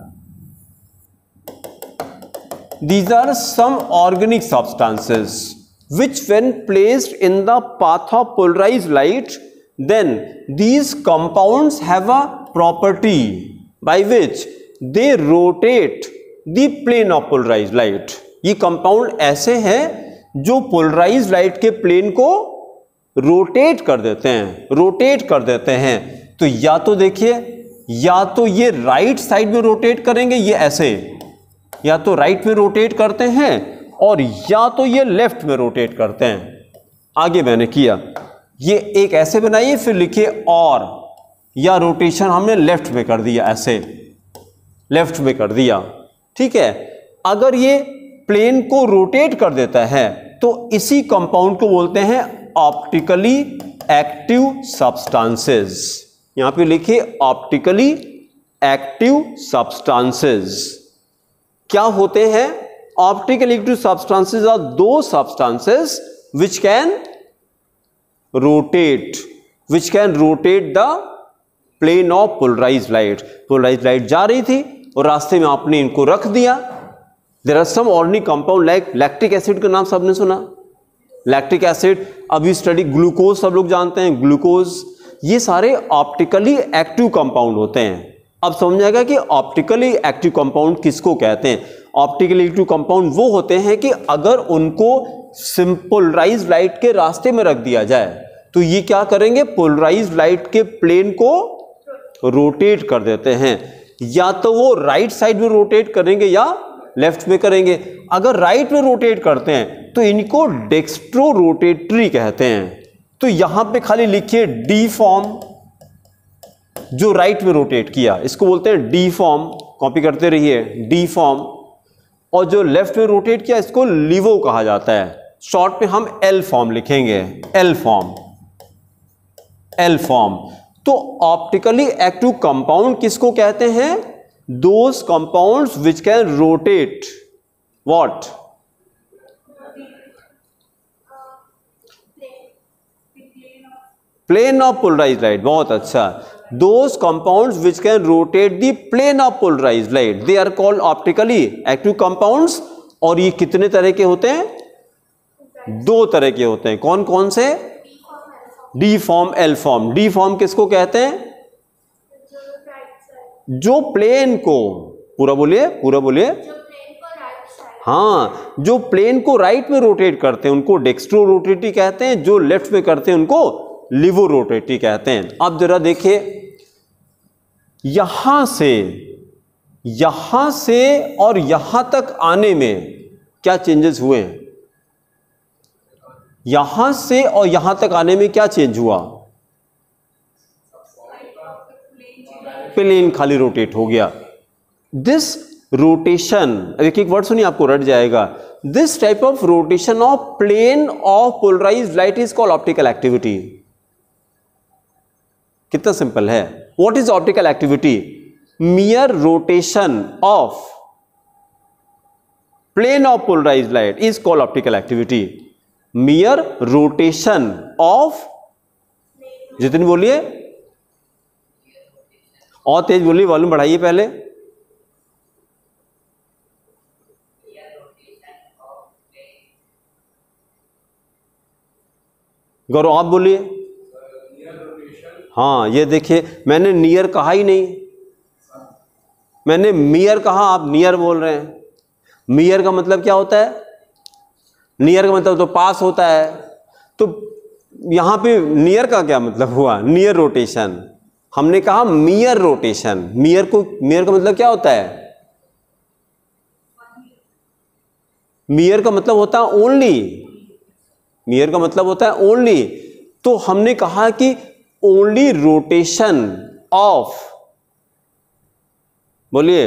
These are some organic substances which when placed in the path of polarized light, then these compounds have a property by which they rotate the plane of polarized light. ये compound ऐसे हैं जो polarized light के plane को rotate कर देते हैं, rotate कर देते हैं। तो या तो देखिए, या तो ये राइट साइड में रोटेट करेंगे, ये ऐसे, या तो राइट में रोटेट करते हैं और या तो ये लेफ्ट में रोटेट करते हैं। आगे मैंने किया, ये एक ऐसे बनाइए, फिर लिखिए और, या रोटेशन हमने लेफ्ट में कर दिया, ऐसे लेफ्ट में कर दिया। ठीक है, अगर ये प्लेन को रोटेट कर देता है तो इसी कंपाउंड को बोलते हैं ऑप्टिकली एक्टिव सब्सटेंसेस। यहां पे लिखिए ऑप्टिकली एक्टिव सब्सटेंसेस। क्या होते हैं? Optical active substances are those substances which can rotate, which can rotate the plane of polarized light. Polarized light जा रही थी और रास्ते में आपने इनको रख दिया। There are some organic compound like lactic acid का नाम सबने सुना, लैक्टिक एसिड, अभी स्टडी ग्लूकोज सब लोग जानते हैं, ग्लूकोज। ये सारे ऑप्टिकली एक्टिव कंपाउंड होते हैं। अब समझ आएगा कि ऑप्टिकली एक्टिव कंपाउंड किसको कहते हैं। ऑप्टिकली एक्टिव कंपाउंड वो होते हैं कि अगर उनको पोलराइज्ड लाइट के रास्ते में रख दिया जाए तो ये क्या करेंगे, पोलराइज्ड लाइट के प्लेन को रोटेट कर देते हैं। या तो वो राइट साइड में रोटेट करेंगे या लेफ्ट में करेंगे। अगर राइट में रोटेट करते हैं तो इनको डेक्स्ट्रो रोटेटरी कहते हैं। तो यहां पे खाली लिखिए डी फॉर्म, जो राइट में रोटेट किया इसको बोलते हैं डी फॉर्म, कॉपी करते रहिए डी फॉर्म। और जो लेफ्ट में रोटेट किया इसको लिवो कहा जाता है। शॉर्ट में हम एल फॉर्म लिखेंगे, एल फॉर्म, एल फॉर्म। तो ऑप्टिकली एक्टिव कंपाउंड किसको कहते हैं, those compounds which can rotate what, plane of polarized light. बहुत अच्छा, those compounds which can rotate the plane of polarized light, they are called optically active compounds. और ये कितने तरह के होते हैं, दो तरह के होते हैं। कौन कौन से, D form, L form. D form किसको कहते हैं, जो प्लेन को, पूरा बोलिए पूरा बोलिए, हाँ, जो प्लेन को राइट में रोटेट करते हैं उनको डेक्स्ट्रो रोटेटरी कहते हैं, जो लेफ्ट में करते हैं उनको लिवो रोटेटरी कहते हैं। अब जरा देखिए, यहां से यहां से और यहां तक आने में क्या चेंजेस हुए हैं, यहां से और यहां तक आने में क्या चेंज हुआ, प्लेन खाली रोटेट हो गया। दिस रोटेशन, एक एक वर्ड सुनिए आपको रट जाएगा। This type of rotation of plane of polarized light is called optical activity. कितना सिंपल है। What is optical activity, mere rotation of plane of polarized light is called optical activity. mere rotation of, जितनी बोलिए और तेज बोलिए, volume बढ़ाइए पहले। गौरव आप बोलिए। हाँ ये देखिए, मैंने नियर कहा ही नहीं, मैंने मियर कहा, आप नियर बोल रहे हैं। मियर का मतलब क्या होता है, नियर का मतलब तो पास होता है। तो यहां पे नियर का क्या मतलब हुआ, नियर रोटेशन। हमने कहा मियर रोटेशन। मियर को, मियर का मतलब क्या होता है, मियर का मतलब होता है ओनली, मियर का मतलब होता है ओनली। तो हमने कहा कि ओनली रोटेशन ऑफ, बोलिए,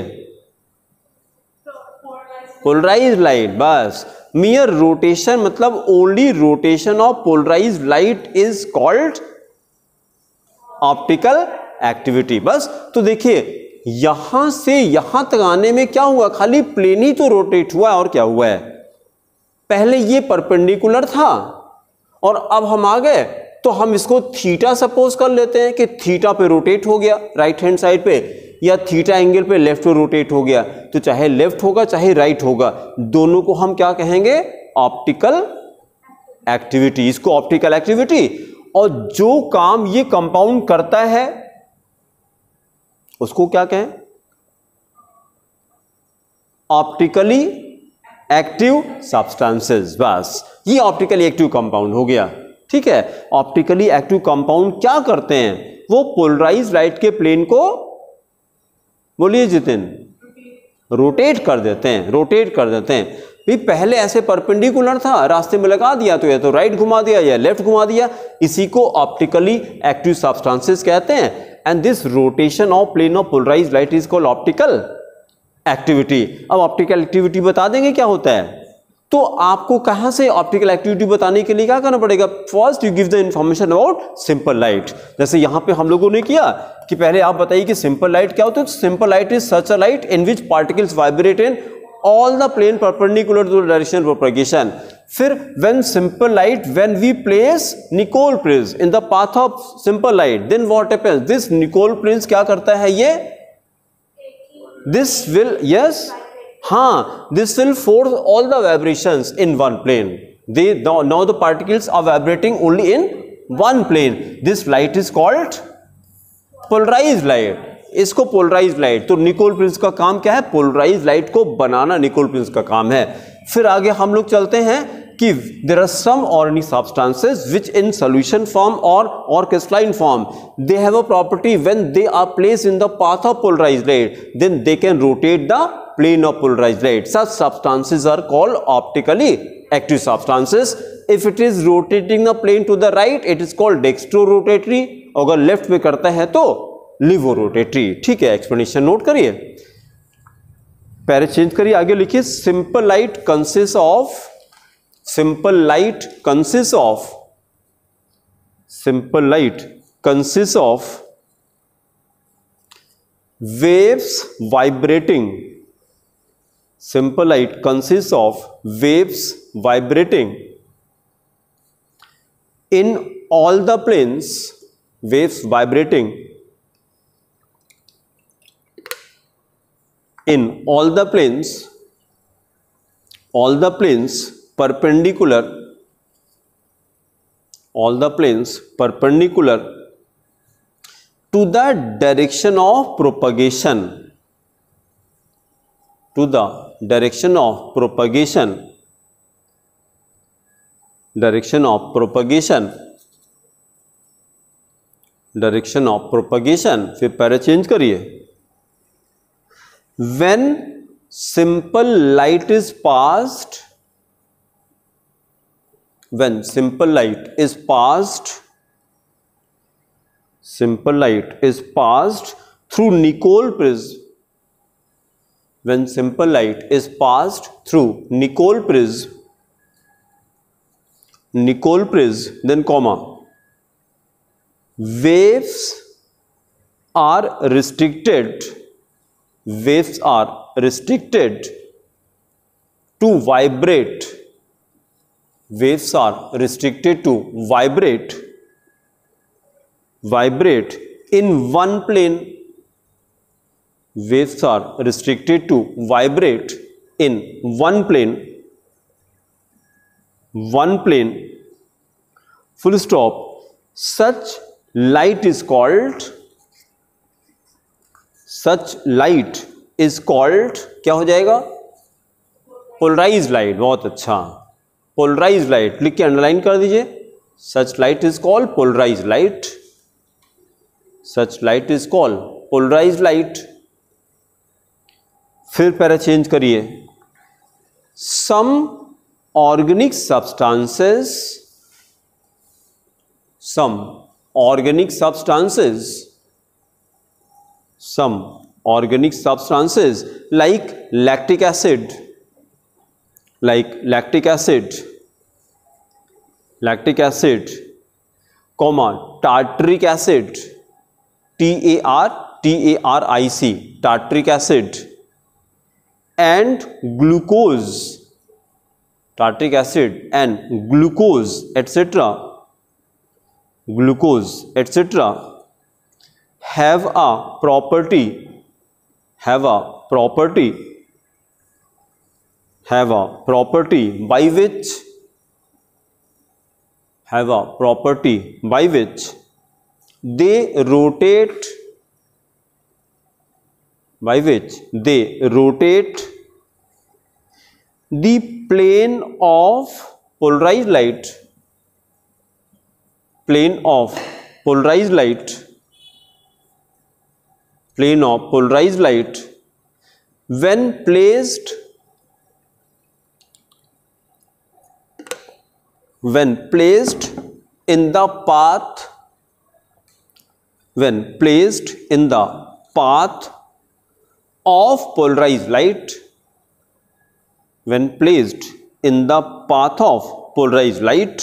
पोलराइज्ड लाइट। बस, मियर रोटेशन मतलब only rotation of polarized light is called optical activity. बस, तो देखिए यहां से यहां तक आने में क्या हुआ, खाली प्लेन ही तो रोटेट हुआ है और क्या हुआ है। पहले ये परपेंडिकुलर था और अब हम आ गए तो हम इसको थीटा सपोज कर लेते हैं कि थीटा पे रोटेट हो गया राइट हैंड साइड पे, या थीटा एंगल पे लेफ्ट पे रोटेट हो गया। तो चाहे लेफ्ट होगा चाहे राइट होगा, दोनों को हम क्या कहेंगे, ऑप्टिकल एक्टिविटी। इसको ऑप्टिकल एक्टिविटी। और जो काम ये कंपाउंड करता है उसको क्या कहें, ऑप्टिकली एक्टिव सब्सटेंसेस। बस, ये ऑप्टिकली एक्टिव कंपाउंड हो गया। ठीक है, ऑप्टिकली एक्टिव कंपाउंड क्या करते हैं, वो पोलराइज्ड लाइट के प्लेन को, बोलिए जितिन, रोटेट कर देते हैं, रोटेट कर देते हैं। भी पहले ऐसे परपेंडिकुलर था, रास्ते में लगा दिया तो या तो राइट घुमा दिया या लेफ्ट घुमा दिया। इसी को ऑप्टिकली एक्टिव सब्सटेंसेस कहते हैं। And this rotation of plane of polarized light is called optical activity. अब ऑप्टिकल एक्टिविटी बता देंगे क्या होता है। तो आपको कहां से ऑप्टिकल एक्टिविटी बताने के लिए क्या करना पड़ेगा, first you give the information about simple light. जैसे यहां पे हम लोगों ने किया कि पहले आप बताइए कि सिंपल लाइट क्या होता है। Simple light is such a light in which particles vibrate in all the plane perpendicular to the direction of propagation. फिर when simple light, when we place Nicol prism in the path of simple light, then what happens, this Nicol prism क्या करता है, ये this will, yes, हाँ, this will force all the vibrations in one plane. They now, now the particles are vibrating only in one plane. This light is called polarized light. इसको polarize light, तो Nicol prism का काम क्या है? Polarise light को बनाना Nicol prism का काम है। फिर आगे हम लोग चलते हैं कि there are some organic substances which in solution form और और crystalline form they have a property when they are placed in the path of polarized light then they can rotate the plane of polarized light. Such substances are called optically active substances. If it is rotating the plane to the right, it is called dextrorotatory. अगर left में करता है तो levorotatory. ठीक है, explanation note करिए, para change करिए, आगे लिखिए। Simple light consist of simple light consist of simple light consist of waves vibrating. Simple light consists of waves vibrating in all the planes, waves vibrating in all the planes, all the planes perpendicular, all the planes perpendicular to the direction of propagation, to the direction of propagation, direction of propagation, direction of propagation। फिर para change करिए। When simple light is passed, when simple light is passed, simple light is passed through Nicol prism, when simple light is passed through Nicol prism, Nicol prism, then comma, waves are restricted, waves are restricted to vibrate, waves are restricted to vibrate, vibrate in one plane, waves are restricted to vibrate in one plane, one plane, full stop. Such light is called, such light is called, क्या हो जाएगा? Polarized light. बहुत अच्छा, polarized light लिख के underline कर दीजिए। Such light is called polarized light, such light is called polarized light. फिर पैरा चेंज करिए। Some organic substances, some organic substances, some organic substances like lactic acid, like lactic acid, lactic acid, comma tartaric acid, T A R T A R I C, tartaric acid, and glucose, tartaric acid and glucose etc, glucose etc have a property, have a property, have a property by which, have a property by which they rotate, by which they rotate the plane of polarized light, plane of polarized light, plane of polarized light when placed, when placed in the path, when placed in the path of polarized light, when placed in the path of polarized light,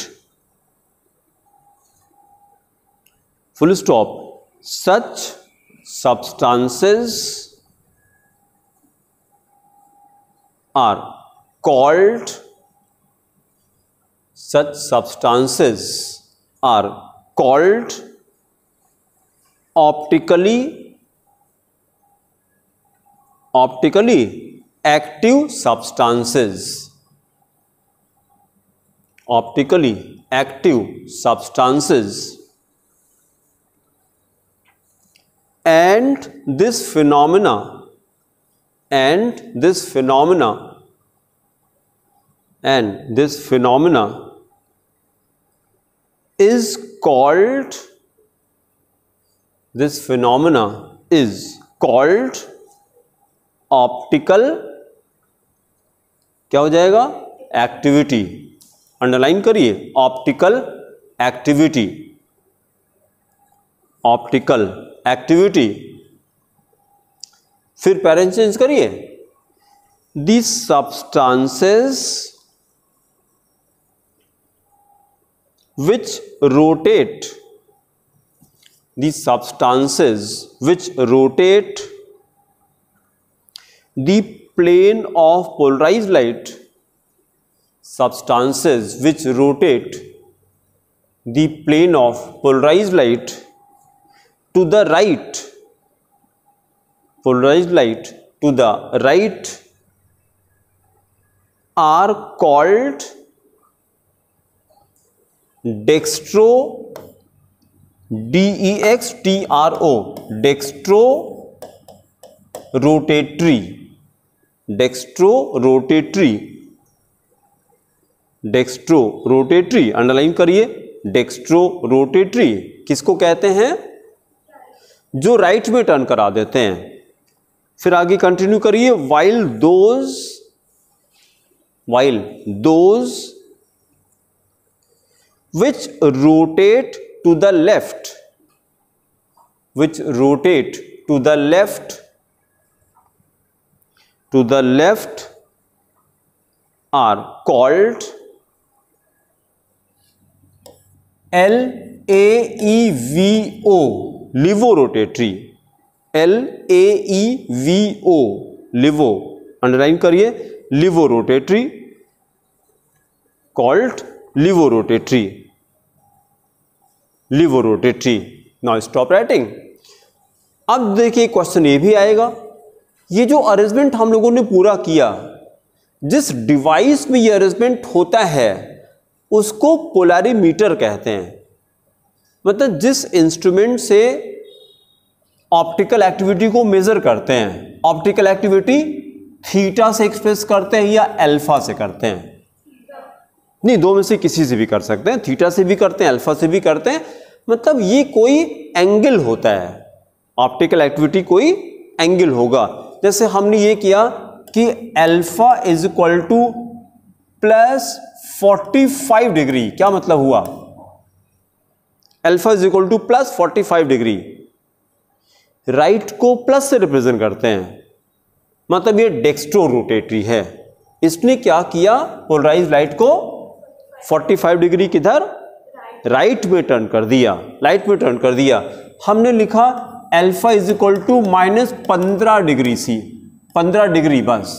full stop. Such substances are called, such substances are called optically, optically active substances, optically active substances। and this phenomena and this phenomena and this phenomena is called this phenomena is called optical, क्या हो जाएगा, activity. Underline करिए, optical activity, optical activity. फिर parent change करिए, these substances which rotate these substances which rotate the plane of polarized light substances which rotate the plane of polarized light to the right polarized light to the right are called dextro, D E X T R O, dextro rotatory, dextro rotatory, dextro rotatory, underline करिए, dextro rotatory किसको कहते हैं, जो right में turn करा देते हैं। फिर आगे कंटिन्यू करिए, while those while those which rotate to the left which rotate to the left to the left are called L A E V O, levorotatory, L A E V O, levo, underline करिए, levorotatory, called levorotatory, levorotatory। Now stop writing. अब देखिए question ये भी आएगा, ये जो arrangement हम लोगों ने पूरा किया, जिस डिवाइस में ये अरेंजमेंट होता है उसको पोलैरिमीटर कहते हैं। मतलब जिस इंस्ट्रूमेंट से ऑप्टिकल एक्टिविटी को मेजर करते हैं, ऑप्टिकल एक्टिविटी थीटा से एक्सप्रेस करते हैं या अल्फा से करते हैं, नहीं दो में से किसी से भी कर सकते हैं, थीटा से भी करते हैं, अल्फा से भी करते हैं। मतलब ये कोई एंगल होता है, ऑप्टिकल एक्टिविटी कोई एंगल होगा। जैसे हमने ये किया कि alpha is equal to plus forty five degree, क्या मतलब हुआ, alpha is equal to plus forty five degree, right को प्लस से रिप्रेजेंट करते हैं, मतलब ये डेक्स्ट्रो रोटेटरी है। इसने क्या किया, पोलराइज लाइट को फोर्टी फाइव डिग्री किधर, राइट में टर्न कर दिया, लाइट में टर्न कर दिया। हमने लिखा alpha is equal to minus पंद्रह डिग्री सी, पंद्रह डिग्री बस।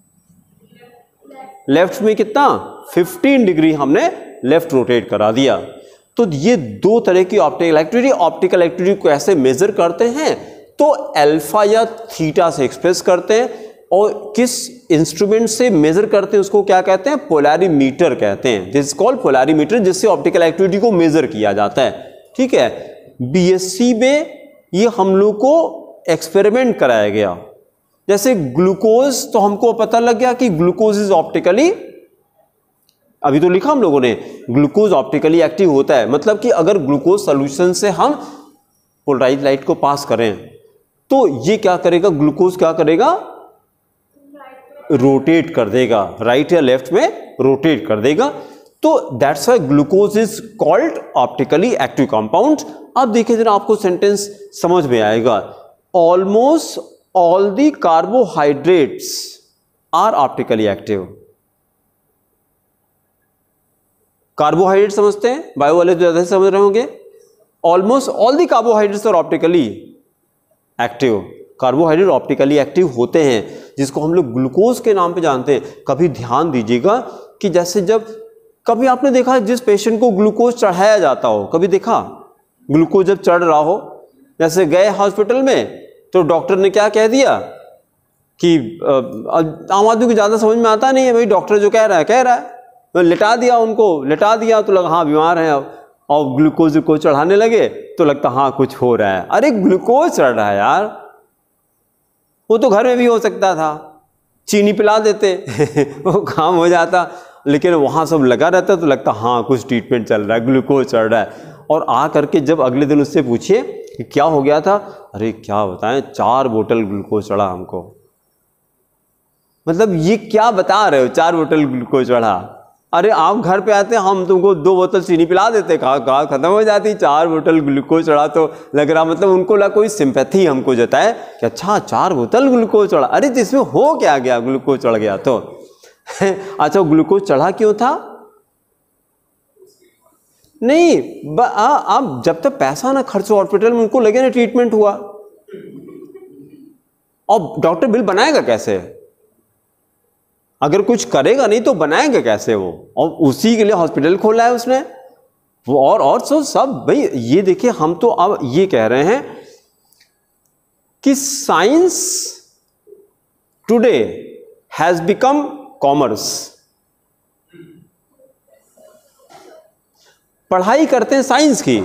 लेफ्ट में कितना, फिफ्टीन डिग्री हमने लेफ्ट रोटेट करा दिया। तो ये दो तरह की ऑप्टिकल एक्टिविटी, ऑप्टिकल एक्टिविटी को ऐसे मेजर करते हैं तो अल्फा या थीटा से एक्सप्रेस करते हैं, और किस इंस्ट्रूमेंट से मेजर करते हैं उसको क्या कहते हैं, पोलैरिमीटर कहते हैं। दिस इज कॉल्ड पोलैरिमीटर, जिससे ऑप्टिकल एक्टिविटी को मेजर किया जाता है। ठीक है, बीएससी में ये हम लोग को एक्सपेरिमेंट कराया गया। जैसे ग्लूकोज, तो हमको पता लग गया कि ग्लूकोज इज ऑप्टिकली, अभी तो लिखा हम लोगों ने, ग्लूकोज ऑप्टिकली एक्टिव होता है। मतलब कि अगर ग्लूकोज सोल्यूशन से हम पोलराइज लाइट को पास करें तो ये क्या करेगा, ग्लूकोज क्या करेगा, रोटेट कर देगा, राइट या लेफ्ट में रोटेट कर देगा। तो that's why glucose is called optically active compound. अब देखिए जरा, आपको सेंटेंस समझ में आएगा। Almost all the carbohydrates are optically active. Carbohydrate समझते हैं, बायो वाले तो ज्यादा समझ रहे होंगे। Almost all the carbohydrates are optically active. Carbohydrate optically active होते हैं, जिसको हम लोग ग्लूकोज के नाम पे जानते हैं। कभी ध्यान दीजिएगा कि जैसे जब कभी आपने देखा जिस पेशेंट को ग्लूकोज चढ़ाया जाता हो, कभी देखा ग्लूकोज जब चढ़ रहा हो, जैसे गए हॉस्पिटल में तो डॉक्टर ने क्या कह दिया कि आम आदमी को ज़्यादा समझ में आता नहीं है, भाई डॉक्टर जो कह रहा है कह रहा है, तो लिटा दिया उनको, लिटा दिया तो लगा हाँ बीमार है अब। और ग्लूकोज ग्लूकोज चढ़ाने लगे तो लगता हाँ कुछ हो रहा है। अरे ग्लूकोज चढ़ रहा है यार, वो तो घर में भी हो सकता था, चीनी पिला देते वो काम हो जाता, लेकिन वहाँ सब लगा रहता तो लगता हाँ कुछ ट्रीटमेंट चल रहा है, ग्लूकोज चढ़ रहा है। और आ करके जब अगले दिन उससे पूछिए कि क्या हो गया था, अरे क्या बताएं, चार बोतल ग्लूकोज चढ़ा हमको। मतलब ये क्या बता रहे हो, चार बोतल ग्लूकोज चढ़ा? अरे आप घर पे आते हम तुमको दो बोतल चीनी पिला देते, कहा कहा खत्म हो जाती, चार बोतल ग्लूकोज चढ़ा तो लग रहा, मतलब उनको लगा कोई सिंपैथी हमको जताए कि अच्छा चार बोतल ग्लूकोज चढ़ा, अरे जिसमें हो क्या गया, ग्लूकोज चढ़ गया तो अच्छा ग्लूकोज चढ़ा क्यों था? नहीं, आप जब तक पैसा ना खर्च हो हॉस्पिटल में, उनको लगे ना ट्रीटमेंट हुआ, और डॉक्टर बिल बनाएगा कैसे? अगर कुछ करेगा नहीं तो बनाएगा कैसे वो? और उसी के लिए हॉस्पिटल खोला है उसने वो। और और सो सब भाई ये देखिए, हम तो अब ये कह रहे हैं कि science today has become commerce. पढ़ाई करते हैं साइंस की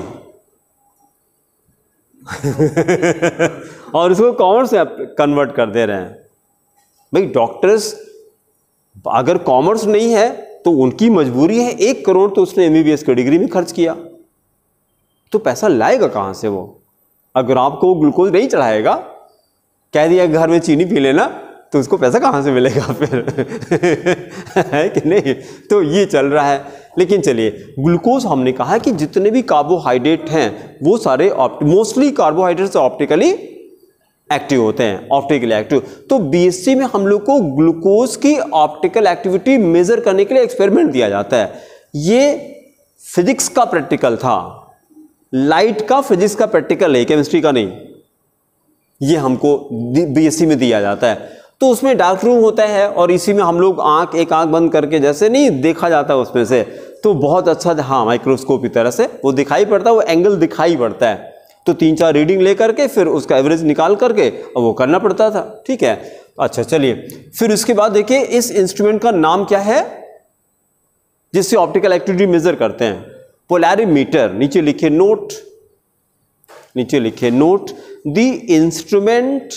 और उसको कॉमर्स में कन्वर्ट कर दे रहे हैं। भाई डॉक्टर्स अगर कॉमर्स नहीं है तो उनकी मजबूरी है, एक करोड़ तो उसने एमबीबीएस की डिग्री में खर्च किया, तो पैसा लाएगा कहां से वो? अगर आपको ग्लूकोज नहीं चढ़ाएगा, कह दिया घर में चीनी पी लेना, तो उसको पैसा कहां से मिलेगा फिर है कि नहीं? तो ये चल रहा है। लेकिन चलिए, ग्लूकोज हमने कहा कि जितने भी कार्बोहाइड्रेट हैं वो सारे मोस्टली कार्बोहाइड्रेट्स ऑप्टिकली एक्टिव होते हैं, ऑप्टिकली एक्टिव। तो बीएससी में हम लोग को ग्लूकोज की ऑप्टिकल एक्टिविटी मेजर करने के लिए एक्सपेरिमेंट दिया जाता है। ये फिजिक्स का प्रैक्टिकल था, लाइट का फिजिक्स का प्रैक्टिकल है, केमिस्ट्री का नहीं। ये हमको बीएससी में दिया जाता है। तो उसमें डार्क रूम होता है और इसी में हम लोग आंख एक आंख बंद करके, जैसे नहीं देखा जाता उसमें से, तो बहुत अच्छा, हाँ माइक्रोस्कोप की तरह से वो दिखाई पड़ता है, वो एंगल दिखाई पड़ता है। तो तीन चार रीडिंग ले करके फिर उसका एवरेज निकाल करके और वो करना पड़ता था। ठीक है, अच्छा चलिए, फिर उसके बाद देखिए इस इंस्ट्रूमेंट का नाम क्या है जिससे ऑप्टिकल एक्टिविटी मेजर करते हैं? पोलैरिमीटर। नीचे लिखिए नोट, नीचे लिखिए note, the instrument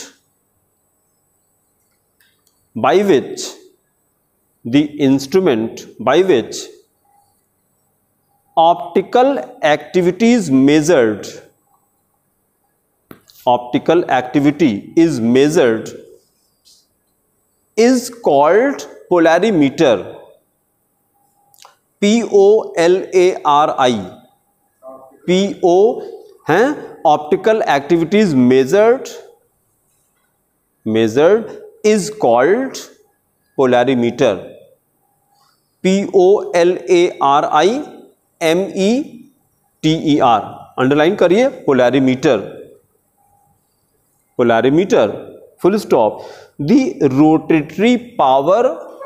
by which the instrument by which optical activity is measured optical activity is measured is called polarimeter. P O L A R I P O है optical activity is measured measured is called polarimeter. P O L A R I M E T E R, underline करिए, polarimeter. polarimeter full stop. The rotatory power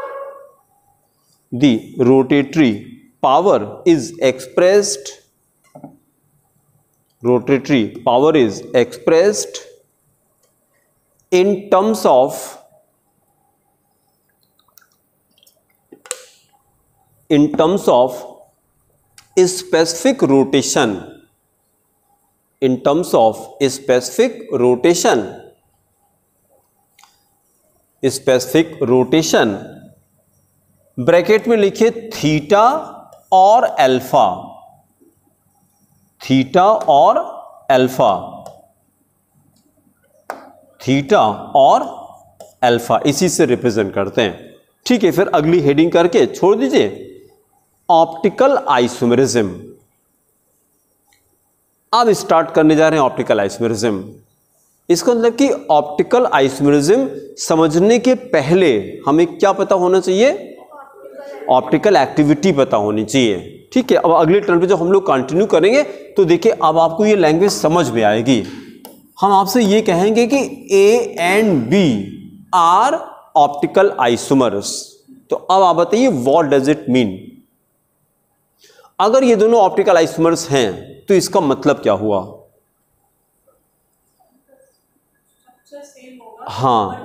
the rotatory power is expressed rotatory power is expressed in terms of in terms of a specific rotation in terms of a specific rotation specific rotation bracket में लिखिए theta और alpha, theta और alpha, theta और alpha, इसी से represent करते हैं। ठीक है, फिर अगली हेडिंग करके छोड़ दीजिए, ऑप्टिकल आइसोमेरिज्म। अब स्टार्ट करने जा रहे हैं ऑप्टिकल आइसोमेरिज्म। इसका मतलब कि ऑप्टिकल आइसोमेरिज्म समझने के पहले हमें क्या पता होना चाहिए? ऑप्टिकल एक्टिविटी पता होनी चाहिए। ठीक है, अब अगले टर्न पे जब हम लोग कंटिन्यू करेंगे तो देखिए अब आपको ये लैंग्वेज समझ में आएगी। हम आपसे ये कहेंगे कि A and B are optical isomers, तो अब आप बताइए व्हाट डज इट मीन। अगर ये दोनों ऑप्टिकल आइसोमर्स हैं तो इसका मतलब क्या हुआ? हाँ,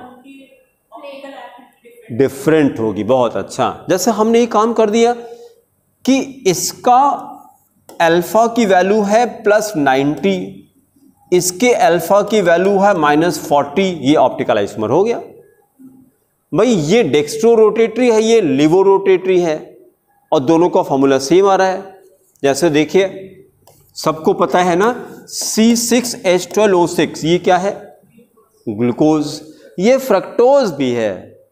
डिफरेंट होगी। बहुत अच्छा, जैसे हमने ये काम कर दिया कि इसका अल्फा की वैल्यू है प्लस नाइन्टी, इसके अल्फा की वैल्यू है माइनस फोर्टी, ये ऑप्टिकल आइसोमर हो गया। भाई ये डेक्स्ट्रो रोटेटरी है, ये लिवो रोटेटरी है, और दोनों का फॉर्मूला सेम आ रहा है। जैसे देखिए, सबको पता है ना C six H twelve O six, ये क्या है? ग्लूकोज। ये फ्रक्टोज भी है,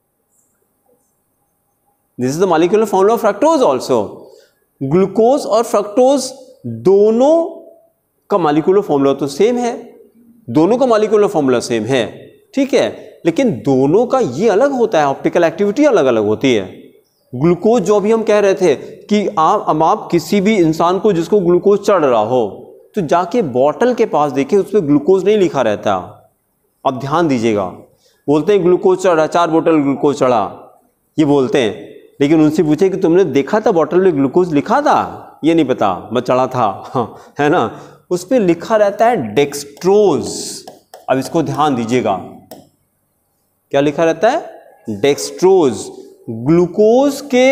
this is the molecular formula of fructose also. Glucose और फ्रक्टोज दोनों का मॉलिक्यूलर फॉर्मूला तो सेम है, दोनों का मॉलिक्यूलर फॉर्मूला सेम है, ठीक है, लेकिन दोनों का ये अलग होता है, ऑप्टिकल एक्टिविटी अलग अलग होती है। ग्लूकोज जो भी हम कह रहे थे कि आप अब आप किसी भी इंसान को जिसको ग्लूकोज चढ़ रहा हो तो जाके बॉटल के पास देखें, उस पर ग्लूकोज नहीं लिखा रहता। अब ध्यान दीजिएगा, बोलते हैं ग्लूकोज चढ़ा, चार बोतल ग्लूकोज चढ़ा, ये बोलते हैं, लेकिन उनसे पूछे कि तुमने देखा था बॉटल में ग्लूकोज लिखा था? ये नहीं पता, मैं चढ़ा था, हाँ, है ना, उस पर लिखा रहता है डेक्स्ट्रोज। अब इसको ध्यान दीजिएगा, क्या लिखा रहता है? डेक्स्ट्रोज। ग्लूकोज के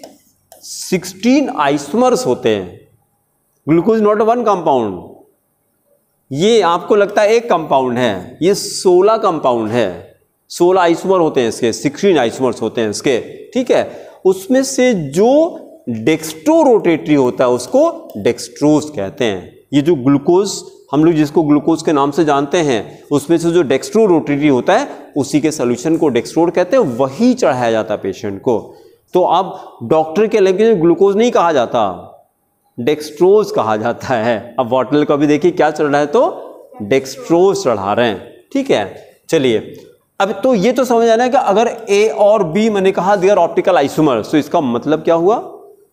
सोलह आइसोमर्स होते हैं, ग्लूकोज नॉट वन कंपाउंड, ये आपको लगता है एक कंपाउंड है, ये सोलह कंपाउंड है, सोलह आइसोमर होते हैं इसके, सोलह आइसोमर्स होते हैं इसके, ठीक है। उसमें से जो डेक्स्ट्रो रोटेटरी होता है उसको डेक्स्ट्रोज कहते हैं। ये जो ग्लूकोज हम लोग जिसको ग्लूकोज के नाम से जानते हैं, उसमें से जो डेक्स्ट्रो रोटेटरी होता है उसी के सोल्यूशन को डेक्स्ट्रोड कहते हैं, वही चढ़ाया जाता है पेशेंट को। तो अब डॉक्टर के लैंग्वेज में ग्लूकोज नहीं कहा जाता, डेक्स्ट्रोज कहा जाता है। अब बॉटल का भी देखिए क्या चढ़ रहा है, तो डेक्स्ट्रोज चढ़ा रहे हैं, ठीक है। चलिए, अब तो ये तो समझ आना है कि अगर ए और बी मैंने कहा दे आर ऑप्टिकल आइसोमर्स, तो इसका मतलब क्या हुआ?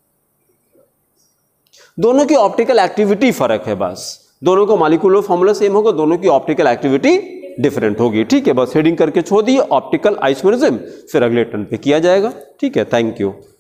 दोनों की ऑप्टिकल एक्टिविटी फर्क है, बस दोनों का मॉलिक्यूलर फॉर्मूला सेम होगा, दोनों की ऑप्टिकल एक्टिविटी डिफरेंट होगी, ठीक है। बस हेडिंग करके छोड़ दिए ऑप्टिकल आइसोमरिज्म, फिर अगले टर्न पे किया जाएगा, ठीक है। Thank you.